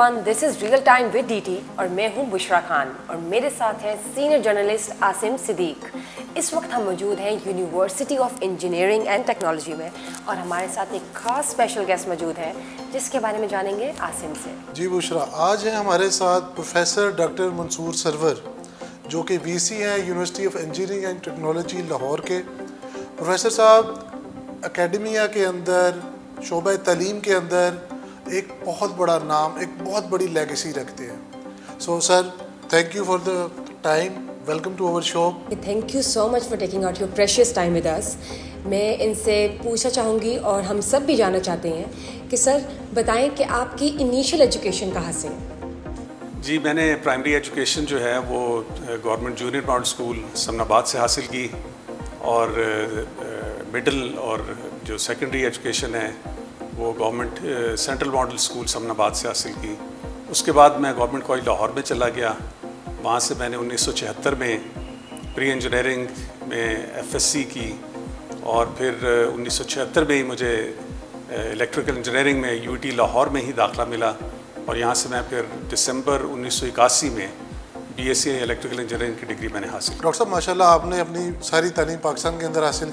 Everyone, this is real time with DT और मैं हूं बुशरा खान और मेरे साथ हैं सीनियर जर्नलिस्ट आसिम सिद्दीक। इस वक्त हम मौजूद हैं university of engineering and technology में और हमारे साथ एक खास स्पेशल गेस्ट मौजूद है जिसके बारे में जानेंगे आसिम से। जी बुशरा, आज है हमारे साथ प्रोफेसर डॉक्टर मंसूर सरवर जो कि वीसी हैं university of engineering and technology Lahore के। प्रोफेसर साहब एकेडमिया के अंदर, शोबा तालीम के अंदर एक बहुत बड़ा नाम, एक बहुत बड़ी लेगेसी रखते हैं। So sir, thank you for the time, welcome to our show. Thank you so much for taking out your precious time with us. मैं इनसे पूछना चाहूँगी और हम सब भी जानना चाहते हैं कि सर बताएं कि आपकी इनिशियल एजुकेशन कहाँ से? जी, मैंने प्राइमरी एजुकेशन जो है वो government junior model school Samanabad से हासिल की और मिडिल और जो सेकेंडरी एजुकेशन है वो government central model school Samanabad से हासिल की। उसके बाद मैं गवर्नमेंट कॉलेज लाहौर में चला गया। वहाँ से मैंने 1976 में प्री इंजीनियरिंग में एफएससी की और फिर 1976 में ही मुझे इलेक्ट्रिकल इंजीनियरिंग में यूटी लाहौर में ही दाखिला मिला और यहाँ से मैं फिर दिसंबर 1981 में बीएससी इलेक्ट्रिकल इंजीनियरिंग की डिग्री मैंने हासिल की। डॉक्टर साहब, माशाल्लाह आपने अपनी सारी तालीम पाकिस्तान के अंदर हासिल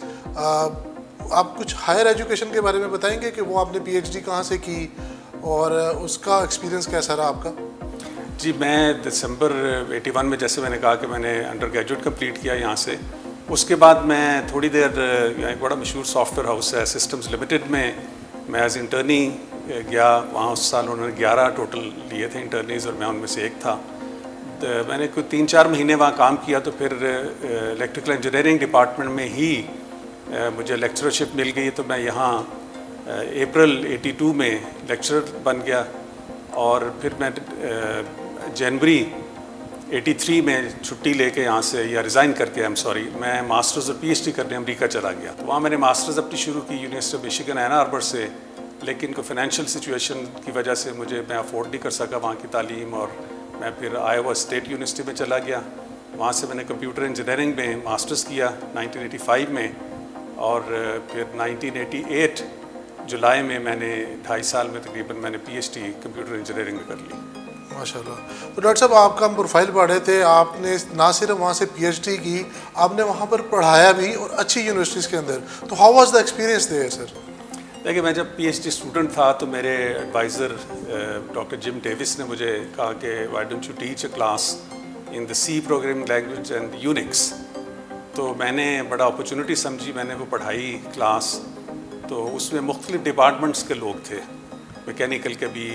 की। आप कुछ हायर एजुकेशन के बारे में बताएंगे कि वो आपने पीएचडी कहाँ से की और उसका एक्सपीरियंस कैसा रहा आपका? जी, मैं दिसंबर 81 में, जैसे मैंने कहा कि मैंने अंडर ग्रेजुएट कम्प्लीट किया यहाँ से। उसके बाद मैं थोड़ी देर एक बड़ा मशहूर सॉफ्टवेयर हाउस है सिस्टम्स लिमिटेड में मैं एज इंटर्नी गया। वहाँ उस साल उन्होंने 11 टोटल लिए थे इंटर्नीज और मैं उनमें से एक था। तो मैंने कोई 3-4 महीने वहाँ काम किया तो फिर इलेक्ट्रिकल इंजीनियरिंग डिपार्टमेंट में ही मुझे लेक्चरशिप मिल गई। तो मैं यहाँ अप्रैल 82 में लेक्चरर बन गया और फिर मैं जनवरी 83 में छुट्टी लेके यहाँ से, या रिज़ाइन करके, मैं मास्टर्स और पीएचडी करने अमेरिका चला गया। तो वहाँ मैंने मास्टर्स अपनी शुरू की university of Michigan Ann Arbor से, लेकिन कोई फाइनेंशियल सिचुएशन की वजह से मैं अफोर्ड नहीं कर सका वहाँ की तालीम और मैं फिर आयोवा स्टेट यूनिवर्सिटी में चला गया। वहाँ से मैंने कंप्यूटर इंजीनियरिंग में मास्टर्स किया 1985 में और फिर 1988 जुलाई में मैंने 2.5 साल में तकरीबन मैंने पीएचडी कंप्यूटर इंजीनियरिंग में कर ली। माशाल्लाह। तो डॉक्टर साहब, आपका हम प्रोफाइल पढ़े थे, आपने ना सिर्फ वहाँ से पीएचडी की, आपने वहाँ पर पढ़ाया भी और अच्छी यूनिवर्सिटीज़ के अंदर। तो how was the experience there sir? देखिए, मैं जब पीएचडी स्टूडेंट था तो मेरे एडवाइज़र डॉक्टर जिम डेविस ने मुझे कहा कि why don't you teach a class in the C programming language and Unix. तो मैंने बड़ा अपॉर्चुनिटी समझी, मैंने वो पढ़ाई क्लास। तो उसमें मुख्तलिफ डिपार्टमेंट्स के लोग थे, मैकेनिकल के भी,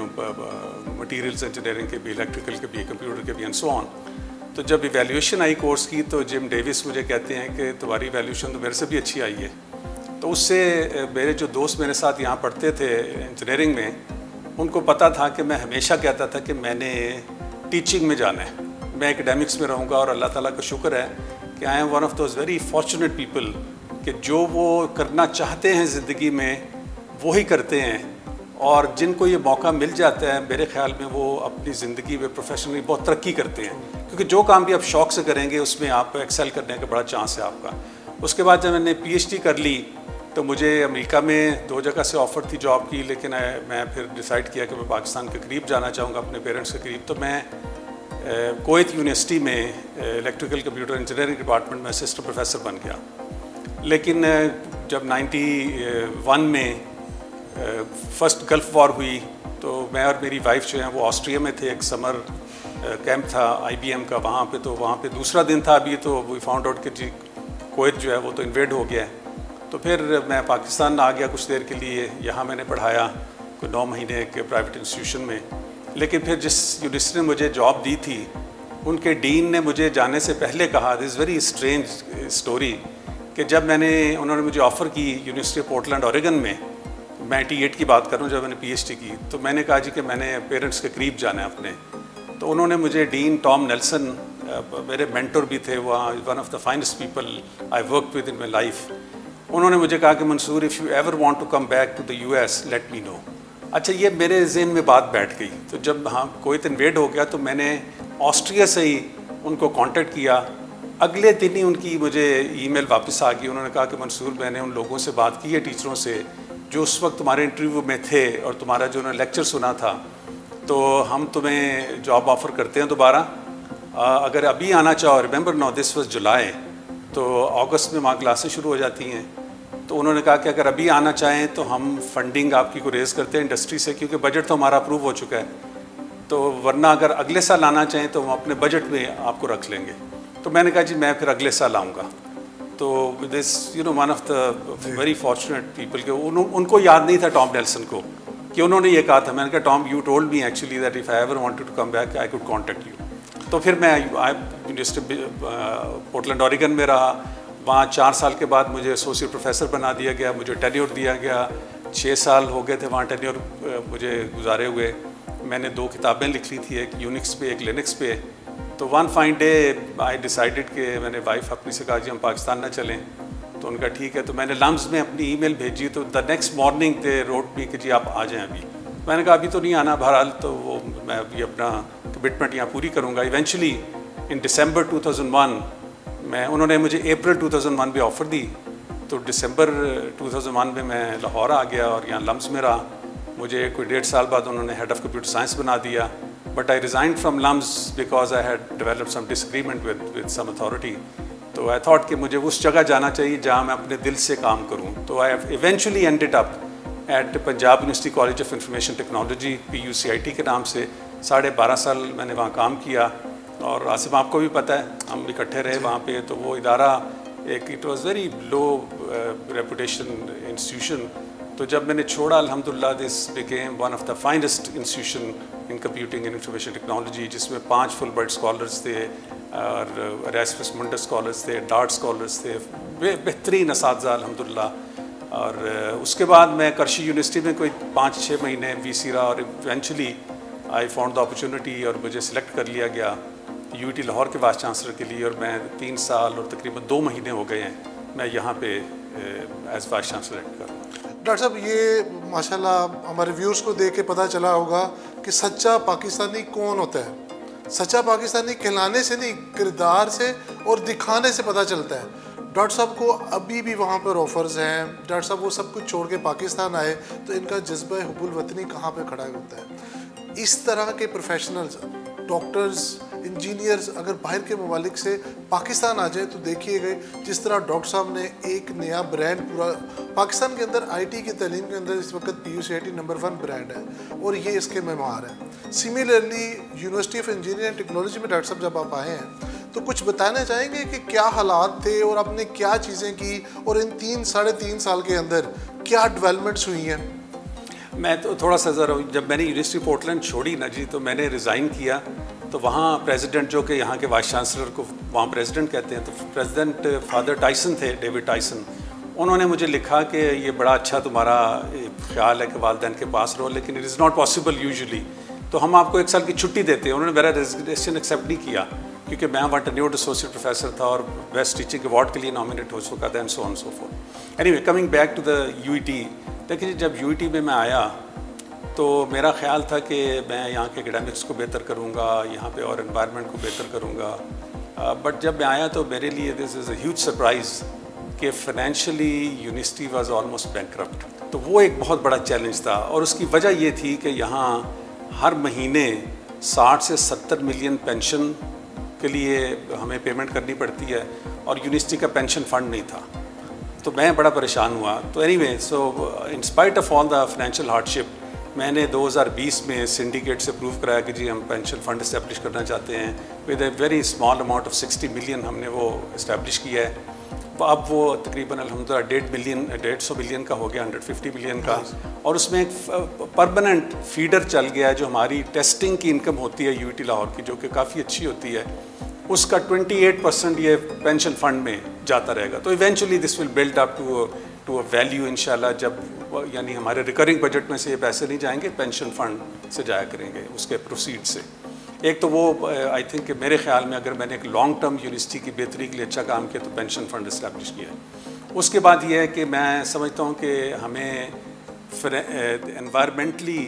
मटीरियल्स इंजीनियरिंग के भी, इलेक्ट्रिकल के भी, कंप्यूटर के भी एंड सो ऑन। तो जब इवैल्यूएशन आई कोर्स की तो जिम डेविस मुझे कहते हैं कि तुम्हारी इवैल्यूएशन तो मेरे से भी अच्छी आई है। तो उससे मेरे जो दोस्त मेरे साथ यहाँ पढ़ते थे इंजीनियरिंग में, उनको पता था कि मैं हमेशा कहता था कि मैंने टीचिंग में जाना है, मैं एकेडमिक्स में रहूँगा। और अल्लाह ताला का शुक्र है कि I am one of those very fortunate people कि जो वो करना चाहते हैं ज़िंदगी में वो ही करते हैं, और जिनको ये मौका मिल जाता है मेरे ख्याल में वो अपनी ज़िंदगी में प्रोफेशनली बहुत तरक्की करते हैं, क्योंकि जो काम भी आप शौक़ से करेंगे उसमें आप एक्सेल करने का बड़ा चांस है आपका। उसके बाद जब मैंने पीएचडी कर ली तो मुझे अमेरिका में 2 जगह से ऑफ़र थी जॉब की, लेकिन मैं फिर डिसाइड किया कि मैं पाकिस्तान के करीब जाना चाहूँगा, अपने पेरेंट्स के करीब। तो मैं कुवैत यूनिवर्सिटी में इलेक्ट्रिकल कंप्यूटर इंजीनियरिंग डिपार्टमेंट में असिस्टेंट प्रोफेसर बन गया। लेकिन जब 91 में फर्स्ट गल्फ़ वॉर हुई तो मैं और मेरी वाइफ जो हैं वो ऑस्ट्रिया में थे, एक समर कैंप था आईबीएम का वहाँ पे। तो वहाँ पे दूसरा दिन था अभी, तो वी फाउंड आउट कि जी कुवैत जो है वो तो इन्वेड हो गया है। तो फिर मैं पाकिस्तान आ गया कुछ देर के लिए। यहाँ मैंने पढ़ाया कोई 9 महीने के प्राइवेट इंस्टीट्यूशन में। लेकिन फिर जिस यूनिवर्सिटी ने मुझे जॉब दी थी उनके डीन ने मुझे जाने से पहले कहा, this is very strange story, कि जब उन्होंने मुझे ऑफ़र की यूनिवर्सिटी ऑफ पोर्टलैंड ओरेगन में, मैं 88 की बात कर रहा हूँ जब मैंने पीएचडी की, तो मैंने कहा जी कि मैंने पेरेंट्स के करीब जाना है अपने। तो उन्होंने मुझे डीन टॉम नेल्सन, मेरे मेंटर भी थे वहाँ, one of the finest people I work with in my life, उन्होंने मुझे कहा कि Mansoor, if you ever want to come back to the US let me know. अच्छा, ये मेरे जहन में बात बैठ गई। तो जब कुवैत इन्वेड हो गया तो मैंने ऑस्ट्रिया से ही उनको कांटेक्ट किया। अगले दिन ही उनकी मुझे ईमेल वापस आ गई। उन्होंने कहा कि मंसूर, मैंने उन लोगों से बात की है, टीचरों से, जो उस वक्त तुम्हारे इंटरव्यू में थे और तुम्हारा जो उन्होंने लेक्चर सुना था, तो हम तुम्हें जॉब ऑफ़र करते हैं दोबारा, अगर अभी आना चाहो, remember now this was July, तो अगस्त में वहाँ क्लासें शुरू हो जाती हैं। तो उन्होंने कहा कि अगर अभी आना चाहें तो हम फंडिंग आपकी को रेज़ करते हैं इंडस्ट्री से, क्योंकि बजट तो हमारा अप्रूव हो चुका है, तो वरना अगर अगले साल आना चाहें तो हम अपने बजट में आपको रख लेंगे। तो मैंने कहा जी मैं फिर अगले साल आऊँगा। तो this one of the very fortunate people के उनको याद नहीं था टॉम नेल्सन को कि उन्होंने ये कहा था। मैंने कहा Tom you told me actually that if I ever wanted to come back I could contact you. तो फिर मैं यूनिवर्सिटी पोर्टलैंड ऑरिगन में रहा, वहाँ 4 साल के बाद मुझे एसोसिएट प्रोफेसर बना दिया गया, मुझे टेन्योर दिया गया। 6 साल हो गए थे वहाँ टेन्योर मुझे गुजारे हुए। मैंने 2 किताबें लिख ली थी, एक यूनिक्स पे एक लिनक्स पे। तो one fine day I decided कि मैंने वाइफ अपनी से कहा जी हम पाकिस्तान ना चलें, तो उनका ठीक है। तो मैंने लम्स में अपनी ईमेल भेजी, तो the next morning they wrote me कि जी आप आ जाएं अभी। मैंने कहा अभी तो नहीं आना, बहरहाल तो वो मैं अभी अपना कमिटमेंट यहाँ पूरी करूँगा। इवेंचुअली इन दिसंबर 2001 उन्होंने मुझे अप्रैल 2001 में ऑफ़र दी, तो दिसंबर 2001 में मैं लाहौर आ गया और यहाँ लम्स में रहा। मुझे कोई 1.5 साल बाद उन्होंने हेड ऑफ़ कंप्यूटर साइंस बना दिया, but I resign from LUMS because I had developed some disagreement with some authority. तो आई थॉट कि मुझे उस जगह जाना चाहिए जहाँ मैं अपने दिल से काम करूँ। तो I eventually ended up at Punjab university college of information technology, PUCIT के नाम से। 12.5 साल मैंने वहाँ काम किया, और आसिफ आपको भी पता है हम इकट्ठे रहे वहाँ पे। तो वो इदारा एक it was very low reputation institution. तो जब मैंने छोड़ा अल्हम्दुलिल्लाह this became one of the finest institution in computing and information technology, जिसमें 5 फुलब्राइट स्कॉलर्स थे और एरास्मस मुंडस स्कॉलर्स थे, डार्ट स्कॉलर्स थे, बेहतरीन असातिज़ा अल्हम्दुलिल्लाह। और उसके बाद मैं करशी यूनिवर्सिटी में कोई 5-6 महीने VC रहा, और eventually I found the opportunity और मुझे सिलेक्ट कर लिया गया UT लाहौर के वाइस चांसलर के लिए। और मैं 3 साल और तकरीबन 2 महीने हो गए हैं मैं यहाँ पे एज वाइस चांसलर एक्ट कर रहा हूँ। डॉक्टर साहब, ये माशाल्लाह हमारे व्यूअर्स को देख के पता चला होगा कि सच्चा पाकिस्तानी कौन होता है। सच्चा पाकिस्तानी कहलाने से नहीं, किरदार से और दिखाने से पता चलता है। डॉक्टर साहब को अभी भी वहाँ पर ऑफर्स हैं। डॉक्टर साहब वो सब कुछ छोड़ के पाकिस्तान आए, तो इनका जज्बा हुब्बुल वतनी कहाँ पे खड़ा होता है। इस तरह के प्रोफेशनल्स, डॉक्टर्स, इंजीनियर्स अगर बाहर के ममालिक से पाकिस्तान आ जाए, तो देखिएगा जिस तरह डॉक्टर साहब ने एक नया ब्रांड पूरा पाकिस्तान के अंदर IT की तालीम के अंदर इस वक्त PUCIT नंबर 1 ब्रांड है, और ये इसके मेमार हैं। Similarly university of engineering and technology में डॉक्टर साहब जब आप आए हैं, तो कुछ बताना चाहेंगे कि क्या हालात थे और आपने क्या चीज़ें की, और इन 3-3.5 साल के अंदर क्या डेवलपमेंट्स हुई हैं? मैं तो थोड़ा सा ज़रा, जब मैंने यूनिवर्सिटी पोर्टलैंड छोड़ी ना जी, तो मैंने रिज़ाइन किया। तो वहाँ प्रेसिडेंट, जो कि यहाँ के वाइस चांसलर को वहाँ प्रेसिडेंट कहते हैं, तो प्रेसिडेंट फादर टाइसन थे, डेविड टाइसन। उन्होंने मुझे लिखा कि ये बड़ा अच्छा तुम्हारा ख्याल है कि वालिदैन के पास रहो, लेकिन it is not possible usually, तो हम आपको 1 साल की छुट्टी देते हैं। उन्होंने मेरा रेजिग्नेशन एक्सेप्ट नहीं किया, क्योंकि मैं वहाँ टेन्योर्ड एसोसिएट प्रोफेसर था और बेस्ट टीचिंग अवार्ड के लिए नॉमिनेट हो चुका था, and so on so forth. Anyway, coming back to the UET, देखिए जब UET में मैं आया तो मेरा ख्याल था कि मैं यहाँ के एकेडमिक्स को बेहतर करूँगा, यहाँ पे और एनवायरनमेंट को बेहतर करूँगा। बट जब मैं आया तो मेरे लिए this is a huge surprise कि financially university was almost bankrupt. तो वो एक बहुत बड़ा चैलेंज था, और उसकी वजह ये थी कि यहाँ हर महीने 60 से 70 मिलियन पेंशन के लिए हमें पेमेंट करनी पड़ती है, और यूनिवर्सिटी का पेंशन फंड नहीं था। तो मैं बड़ा परेशान हुआ। तो anyway, so in spite of all the financial hardship, मैंने 2020 में सिंडिकेट से प्रूव कराया कि जी हम पेंशन फंड इस्टेब्लिश करना चाहते हैं। With a very small amount of 60 million हमने वो इस्टेब्लिश किया है। अब वो तकरीबन अल्हम्दुलिल्लाह 150 मिलियन का हो गया, 150 मिलियन का। और उसमें एक परमानेंट फीडर चल गया है, जो हमारी टेस्टिंग की इनकम होती है UT लाहौर की, जो कि काफ़ी अच्छी होती है, उसका 28% ये पेंशन फंड में जाता रहेगा। तो eventually this will build up to a value इंशाल्लाह, जब यानी हमारे रिकरिंग बजट में से ये पैसे नहीं जाएंगे, पेंशन फंड से जाया करेंगे, उसके प्रोसीड से। एक तो वो आई थिंक मेरे ख्याल में अगर मैंने एक लॉन्ग टर्म यूनिवर्सिटी की बेहतरी के लिए अच्छा काम किया तो पेंशन फंड इस्टेब्लिश किया है। उसके बाद ये है कि मैं समझता हूँ कि हमें एनवायरमेंटली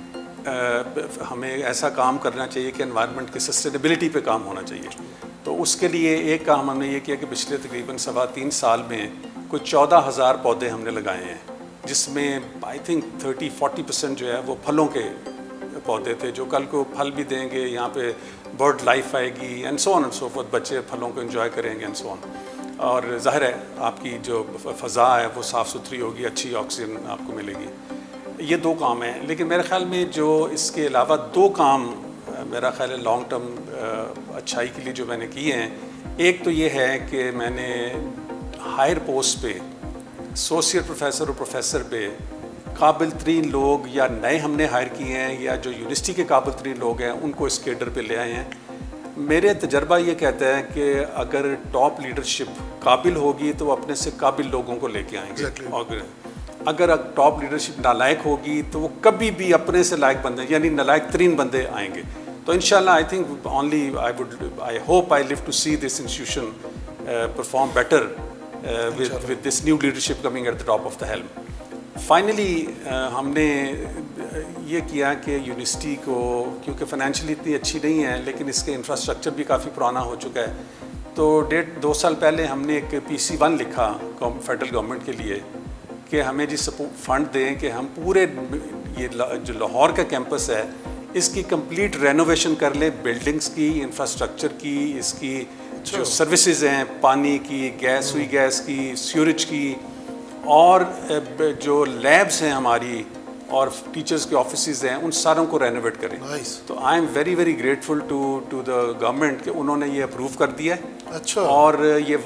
हमें ऐसा काम करना चाहिए कि एनवायरनमेंट की सस्टेनेबिलिटी पे काम होना चाहिए। तो उसके लिए एक काम हमने ये किया कि पिछले तकरीबन 3.25 साल में कोई 14,000 पौधे हमने लगाए हैं, जिसमें आई थिंक 30-40% जो है वो फलों के पौधे थे जो कल को फल भी देंगे, यहाँ पे बर्ड लाइफ आएगी and so on and so forth, बच्चे फलों को एंजॉय करेंगे एंड सो ऑन। और ज़ाहिर है आपकी जो फ़ज़ा है वो साफ़ सुथरी होगी, अच्छी ऑक्सीजन आपको मिलेगी। ये 2 काम हैं, लेकिन मेरे ख़्याल में जो इसके अलावा 2 काम मेरा ख़्याल है लॉन्ग टर्म अच्छाई के लिए जो मैंने किए हैं, एक तो ये है कि मैंने हायर पोस्ट पे एसोसिएट प्रोफेसर और प्रोफेसर पे काबिल तरीन लोग या नए हमने हायर किए हैं या जो यूनिवर्सिटी के काबिल तरीन लोग हैं उनको इस केडर पे ले आए हैं। मेरे तजर्बा ये कहता है कि अगर टॉप लीडरशिप काबिल होगी तो वो अपने से काबिल लोगों को लेके आएंगे और अगर टॉप लीडरशिप नालायक होगी तो वो कभी भी अपने से लायक बंदे यानी नालायक तरीन बंदे आएंगे। तो इंशाल्लाह I think only I hope I live to see this institution perform better with this new leadership coming at the top of the helm. Finally हमने ये किया कि यूनिवर्सिटी को, क्योंकि फाइनेंशियली इतनी अच्छी नहीं है लेकिन इसके इंफ्रास्ट्रक्चर भी काफ़ी पुराना हो चुका है, तो 2 साल पहले हमने एक PC1 लिखा फेडरल गवर्नमेंट के लिए कि हमें जी सपोर्ट फंड दें कि हम पूरे ये जो लाहौर का कैंपस है इसकी कंप्लीट रेनोवेशन कर लें, बिल्डिंग्स की, इंफ्रास्ट्रक्चर की, इसकी जो सर्विसेज हैं, पानी की, गैस हुई गैस की, सीवरेज की, और जो लैब्स हैं हमारी और टीचर्स के ऑफिसेज हैं, उन सारों को रेनोवेट करें। तो I am very very grateful to the government कि उन्होंने ये अप्रूव कर दिया है। अच्छा। और ये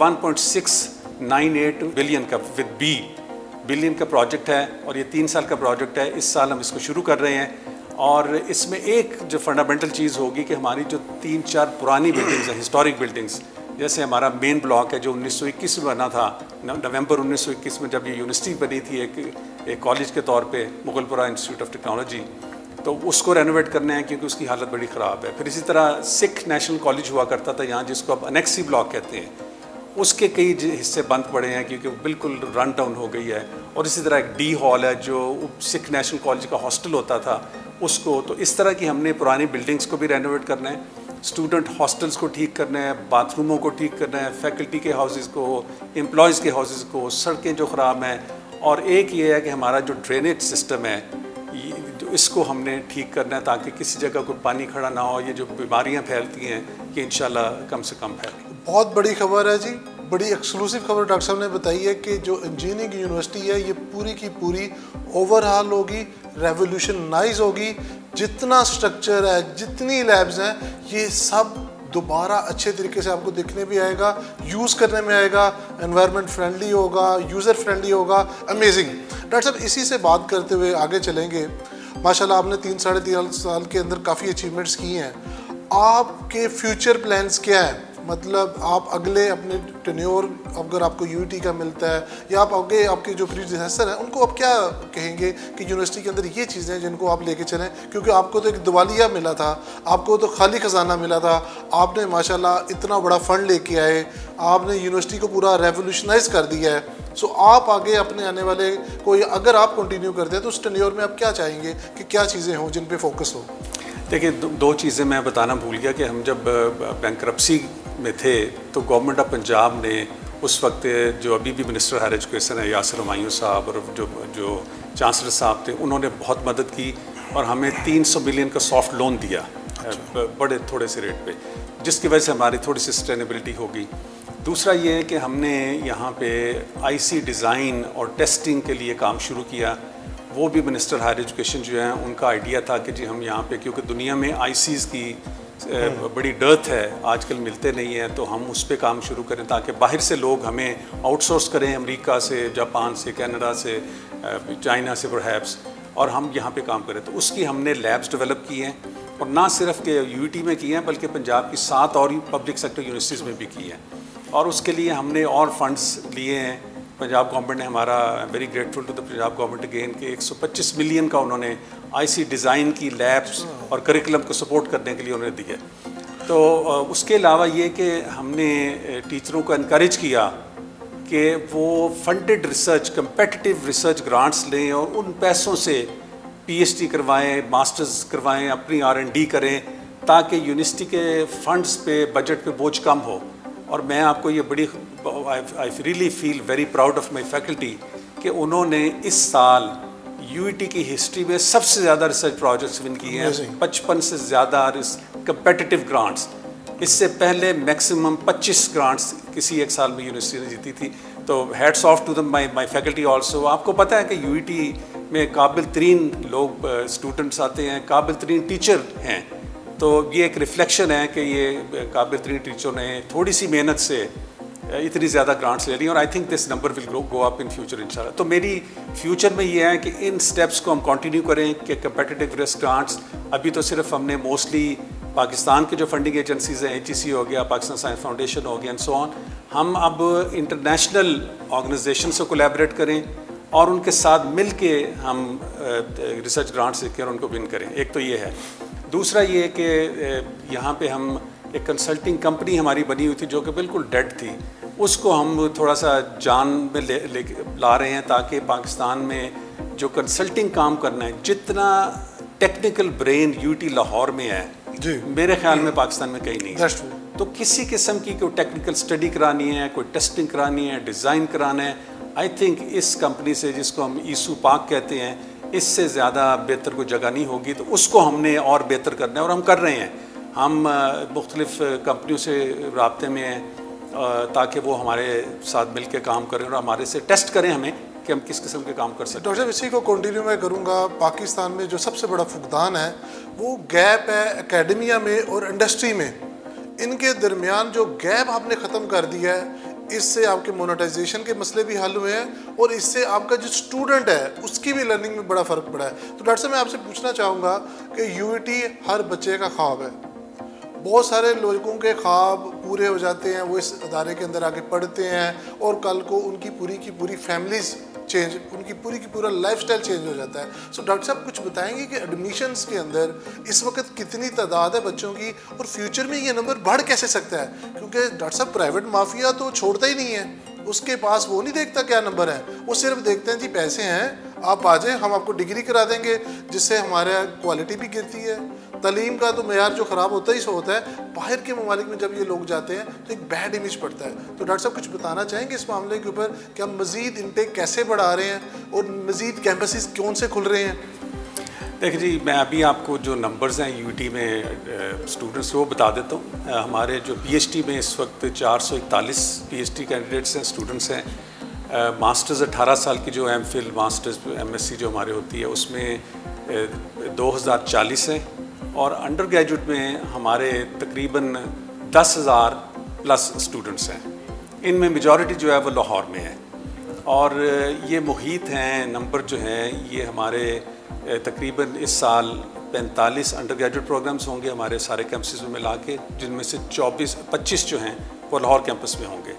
1.698 बिलियन का बिलियन का प्रोजेक्ट है और ये 3 साल का प्रोजेक्ट है। इस साल हम इसको शुरू कर रहे हैं और इसमें एक जो फंडामेंटल चीज़ होगी कि हमारी जो 3-4 पुरानी बिल्डिंग्स हैं, हिस्टोरिक बिल्डिंग्स, जैसे हमारा मेन ब्लॉक है जो 1921 में बना था, नवंबर 1921 में जब ये यूनिवर्सिटी बनी थी एक कॉलेज के तौर पे, मुगलपुरा इंस्टीट्यूट ऑफ टेक्नोलॉजी, तो उसको रेनोवेट करना है क्योंकि उसकी हालत बड़ी ख़राब है। फिर इसी तरह सिख नेशनल कॉलेज हुआ करता था यहाँ, जिसको अब अनेक्सी ब्लॉक कहते हैं, उसके कई हिस्से बंद पड़े हैं क्योंकि बिल्कुल रन डाउन हो गई है। और इसी तरह एक D हॉल है जो सिख नेशनल कॉलेज का हॉस्टल होता था उसको, तो इस तरह की हमने पुरानी बिल्डिंग्स को भी रेनोवेट करना है, स्टूडेंट हॉस्टल्स को ठीक करना है, बाथरूमों को ठीक करना है, फैकल्टी के हाउसेस को, एम्प्लॉयज़ के हाउसेस को, सड़कें जो ख़राब हैं, और एक ये है कि हमारा जो ड्रेनेज सिस्टम है इसको हमने ठीक करना है ताकि किसी जगह कोई पानी खड़ा ना हो। ये जो बीमारियां फैलती हैं कि इंशाल्लाह कम से कम फैलें। बहुत बड़ी खबर है जी, बड़ी एक्सक्लूसिव खबर डॉक्टर साहब ने बताई है कि जो इंजीनियरिंग यूनिवर्सिटी है ये पूरी की पूरी ओवरहाल होगी, रेवोल्यूशनाइज होगी। जितना स्ट्रक्चर है, जितनी लैब्स हैं, ये सब दोबारा अच्छे तरीके से आपको देखने भी आएगा, यूज़ करने में आएगा, एनवायरनमेंट फ्रेंडली होगा, यूज़र फ्रेंडली होगा। अमेजिंग। डॉक्टर साहब इसी से बात करते हुए आगे चलेंगे। माशाल्लाह आपने 3-3.5 साल के अंदर काफ़ी अचीवमेंट्स की हैं। आपके फ्यूचर प्लान्स क्या हैं? मतलब आप अगले अपने टेन्योर अगर आपको यूटी का मिलता है या आप आगे आपके जो प्रीडिसेसर हैं उनको आप क्या कहेंगे कि यूनिवर्सिटी के अंदर ये चीज़ें हैं जिनको आप लेके चलें? क्योंकि आपको तो एक दिवालिया मिला था, आपको तो खाली खजाना मिला था, आपने माशाल्लाह इतना बड़ा फंड लेके आए, आपने यूनिवर्सिटी को पूरा रेवोल्यूशनाइज कर दिया है। सो आप आगे अपने आने वाले कोई अगर आप कंटिन्यू करते हैं तो उस टेन्योर में आप क्या चाहेंगे कि क्या चीज़ें हों जिन पे फोकस हो? देखिए, 2 चीज़ें मैं बताना भूल गया कि हम जब बैंक्रप्सी में थे तो गवर्नमेंट ऑफ पंजाब ने उस वक्त जो अभी भी मिनिस्टर हायर एजुकेशन है यासिर हुमायूं साहब और जो चांसलर साहब थे, उन्होंने बहुत मदद की और हमें 300 मिलियन का सॉफ्ट लोन दिया। अच्छा। बड़े थोड़े से रेट पे, जिसकी वजह से हमारी थोड़ी सी सस्टेनेबिलिटी होगी। दूसरा ये है कि हमने यहाँ पे IC डिज़ाइन और टेस्टिंग के लिए काम शुरू किया। वो भी मिनिस्टर हायर एजुकेशन जो है उनका आइडिया था कि जी हम यहाँ पे, क्योंकि दुनिया में ICs की बड़ी डर्थ है, आजकल मिलते नहीं हैं, तो हम उस पर काम शुरू करें ताकि बाहर से लोग हमें आउटसोर्स करें, अमेरिका से, जापान से, कनाडा से, चाइना से परहैप्स, और हम यहाँ पे काम करें। तो उसकी हमने लैब्स डेवलप की हैं और ना सिर्फ के UT में की हैं बल्कि पंजाब की 7 और पब्लिक सेक्टर यूनिवर्सिटीज़ में भी की हैं। और उसके लिए हमने और फंड्स लिए हैं। पंजाब गवर्नमेंट ने हमारा, very grateful to the Punjab government again, कि 125 मिलियन का उन्होंने IC डिज़ाइन की लैब्स और करिकुलम को सपोर्ट करने के लिए उन्होंने दिया। तो उसके अलावा ये कि हमने टीचरों को इनकरेज किया कि वो funded research, competitive research grants लें और उन पैसों से PhD करवाएं, मास्टर्स करवाएं, अपनी R&D करें ताकि यूनिवर्सिटी के फंड्स पे, बजट पे बोझ कम हो। और मैं आपको ये बड़ी, I really feel very proud of my faculty कि उन्होंने इस साल यूईटी की हिस्ट्री में सबसे ज़्यादा रिसर्च प्रोजेक्ट्स विन किए हैं, 55 से ज़्यादा कंपेटिटिव ग्रांट्स। इससे पहले मैक्सिमम 25 ग्रांट्स किसी एक साल में यूनिवर्सिटी ने जीती थी। तो hats off to the my faculty also. आपको पता है कि यूईटी में काबिल तरीन लोग स्टूडेंट्स आते हैं, काबिल तरीन टीचर हैं। तो ये एक रिफ्लेक्शन है कि ये काबिल तरीन टीचर ने थोड़ी सी मेहनत से इतनी ज़्यादा ग्रांट्स ले ली, और I think this number will go up in future इंशाल्लाह। तो मेरी फ्यूचर में ये है कि इन स्टेप्स को हम कंटिन्यू करें कि कंपेटिटिव रिस्क ग्रांट्स, अभी तो सिर्फ हमने मोस्टली पाकिस्तान के जो फंडिंग एजेंसीज हैं, HEC हो गया, पाकिस्तान साइंस फाउंडेशन हो गया एंड सो ऑन, हम अब इंटरनेशनल ऑर्गेनाइजेशन से कोलैबोरेट करें और उनके साथ मिल के हम रिसर्च ग्रांट्स लेकर उनको विन करें। एक तो ये है। दूसरा ये कि यहाँ पे हम एक कंसल्टिंग कंपनी हमारी बनी हुई थी जो कि बिल्कुल डेड थी, उसको हम थोड़ा सा जान में ला रहे हैं ताकि पाकिस्तान में जो कंसल्टिंग काम करना है, जितना टेक्निकल ब्रेन यूटी लाहौर में है जी, मेरे ख्याल में पाकिस्तान में कहीं नहीं है। That's तो किसी किस्म की कोई टेक्निकल स्टडी करानी है, कोई टेस्टिंग करानी है, डिज़ाइन कराना है, आई थिंक इस कंपनी से, जिसको हम ईसू पाक कहते हैं, इससे ज़्यादा बेहतर कोई जगह नहीं होगी। तो उसको हमने और बेहतर करना है और हम कर रहे हैं। हम मुख्तलिफ कंपनियों से रब्ते में हैं ताकि वो हमारे साथ मिल के काम करें और हमारे से टेस्ट करें हमें कि हम किस किस्म के काम कर सकते हैं। डॉक्टर साहब, इसी को कंटिन्यू मैं करूँगा। पाकिस्तान में जो सबसे बड़ा फुकदान है वो गैप है एकेडमिया में और इंडस्ट्री में। इनके दरमियान जो गैप आपने ख़त्म कर दिया है, इससे आपके मोनेटाइजेशन के मसले भी हल हुए हैं और इससे आपका जो स्टूडेंट है उसकी भी लर्निंग में बड़ा फ़र्क पड़ा है। तो डॉक्टर साहब, मैं आपसे पूछना चाहूँगा कि यूईटी हर बच्चे का ख्वाब है। बहुत सारे लोगों के ख्वाब पूरे हो जाते हैं, वो इस अदारे के अंदर आके पढ़ते हैं और कल को उनकी पूरी की पूरी फैमिलीज चेंज, उनकी पूरी की पूरा लाइफस्टाइल चेंज हो जाता है। सो डॉक्टर साहब, कुछ बताएंगे कि एडमिशन्स के अंदर इस वक्त कितनी तादाद है बच्चों की और फ्यूचर में ये नंबर बढ़ कैसे सकता है? क्योंकि डॉक्टर साहब, प्राइवेट माफिया तो छोड़ता ही नहीं है, उसके पास वो नहीं देखता क्या नंबर है, वो सिर्फ देखते हैं जी पैसे हैं, आप आ जाएं, हम आपको डिग्री करा देंगे, जिससे हमारा क्वालिटी भी गिरती है। तालीम का तो मेयार जो ख़राब होता ही सो होता है। बाहर के ममालिक में जब ये लोग जाते हैं तो एक बैड इमेज पड़ता है। तो डॉक्टर साहब, कुछ बताना चाहेंगे इस मामले के ऊपर कि हम मज़ीद इनटेक कैसे बढ़ा रहे हैं और मज़ीद कैंपसेस कौन से खुल रहे हैं? देखिए जी, मैं अभी आपको जो नंबर्स हैं यूटी में स्टूडेंट्स वो बता देता हूँ। हमारे जो PhD में इस वक्त 441 PhD कैंडिडेट्स हैं, स्टूडेंट्स हैं। मास्टर्स 18 साल की जो MPhil मास्टर्स MSc जो हमारे होती है उसमें 2040 हैं और अंडर ग्रेजुएट में हमारे तकरीबन 10,000 प्लस स्टूडेंट्स हैं। इनमें मेजॉरिटी जो है वो लाहौर में है और ये मुहीत हैं। नंबर जो हैं ये हमारे तकरीबन इस साल 45 अंडर ग्रेजुएट प्रोग्राम्स होंगे हमारे सारे कैंपसेस में मिला के, जिनमें से 25 जो हैं वो लाहौर कैंपस में होंगे।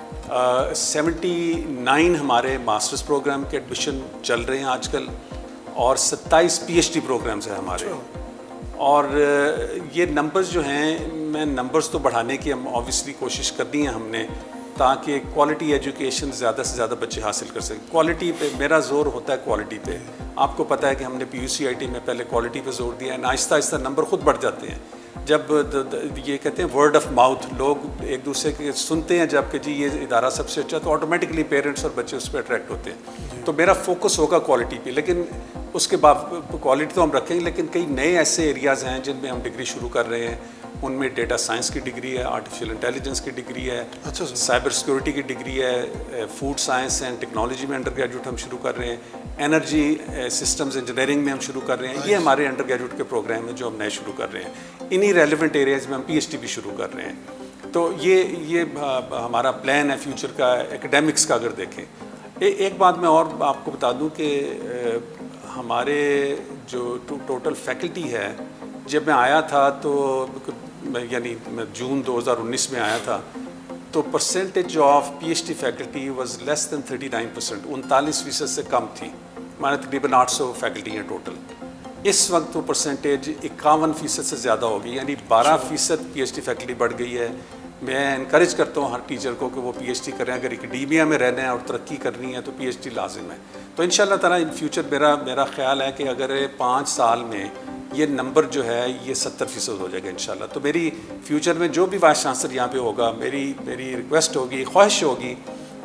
79 हमारे मास्टर्स प्रोग्राम के एडमिशन चल रहे हैं आजकल और 27 PhD प्रोग्राम्स हैं हमारे। और ये नंबर्स जो हैं, मैं नंबर्स तो बढ़ाने की हम ऑब्वियसली कोशिश करनी है हमने, ताकि क्वालिटी एजुकेशन ज़्यादा से ज़्यादा बच्चे हासिल कर सकें। क्वालिटी पे मेरा ज़ोर होता है, क्वालिटी पे। आपको पता है कि हमने PUCIT में पहले क्वालिटी पे जोर दिया है, आहिस्ता आहिस्ता नंबर खुद बढ़ जाते हैं। जब ये कहते हैं वर्ड ऑफ माउथ, लोग एक दूसरे के सुनते हैं जब कि जी ये इदारा सबसे अच्छा, तो ऑटोमेटिकली पेरेंट्स और बच्चे उस पर अट्रैक्ट होते हैं। तो मेरा फोकस होगा क्वालिटी पे, लेकिन उसके बाद क्वालिटी तो हम रखेंगे, लेकिन कई नए ऐसे एरियाज़ हैं जिनमें हम डिग्री शुरू कर रहे हैं। उनमें डेटा साइंस की डिग्री है, आर्टिफिशियल इंटेलिजेंस की डिग्री है, अच्छा साइबर सिक्योरिटी की डिग्री है, फूड साइंस एंड टेक्नोलॉजी में अंडर ग्रेजुएट हम शुरू कर रहे हैं, एनर्जी सिस्टम्स इंजीनियरिंग में हम शुरू कर रहे हैं। ये हमारे अंडर ग्रेजुएट के प्रोग्राम हैं जो हम नए शुरू कर रहे हैं। इन्हीं रेलिवेंट एरियाज़ में हम PhD भी शुरू कर रहे हैं। तो ये हमारा प्लान है फ्यूचर का, एकेडमिक्स का अगर देखें। एक बात मैं और आपको बता दूं कि हमारे जो टोटल फैकल्टी है, जब मैं आया था तो यानी मैं जून 2019 में आया था, तो percentage of PhD faculty was less than 39%, 39% से कम थी। हमारे तकरीबन 800 फैकल्टी हैं टोटल। इस वक्त वो परसेंटेज 51% से ज़्यादा हो गई, यानी 12% PhD फैकल्टी बढ़ गई है। मैं इनकरेज करता हूँ हर टीचर को कि वो PhD करें। अगर एकेडमिया में रहना है और तरक्की करनी है तो PhD लाजिम है। तो इंशाल्लाह ताला इन फ्यूचर मेरा ख्याल है कि अगर 5 साल में ये नंबर जो है ये 70% हो जाएगा इंशाल्लाह। तो मेरी फ्यूचर में जो भी वाइस चांसलर यहाँ पे होगा, मेरी रिक्वेस्ट होगी, ख्वाहिश होगी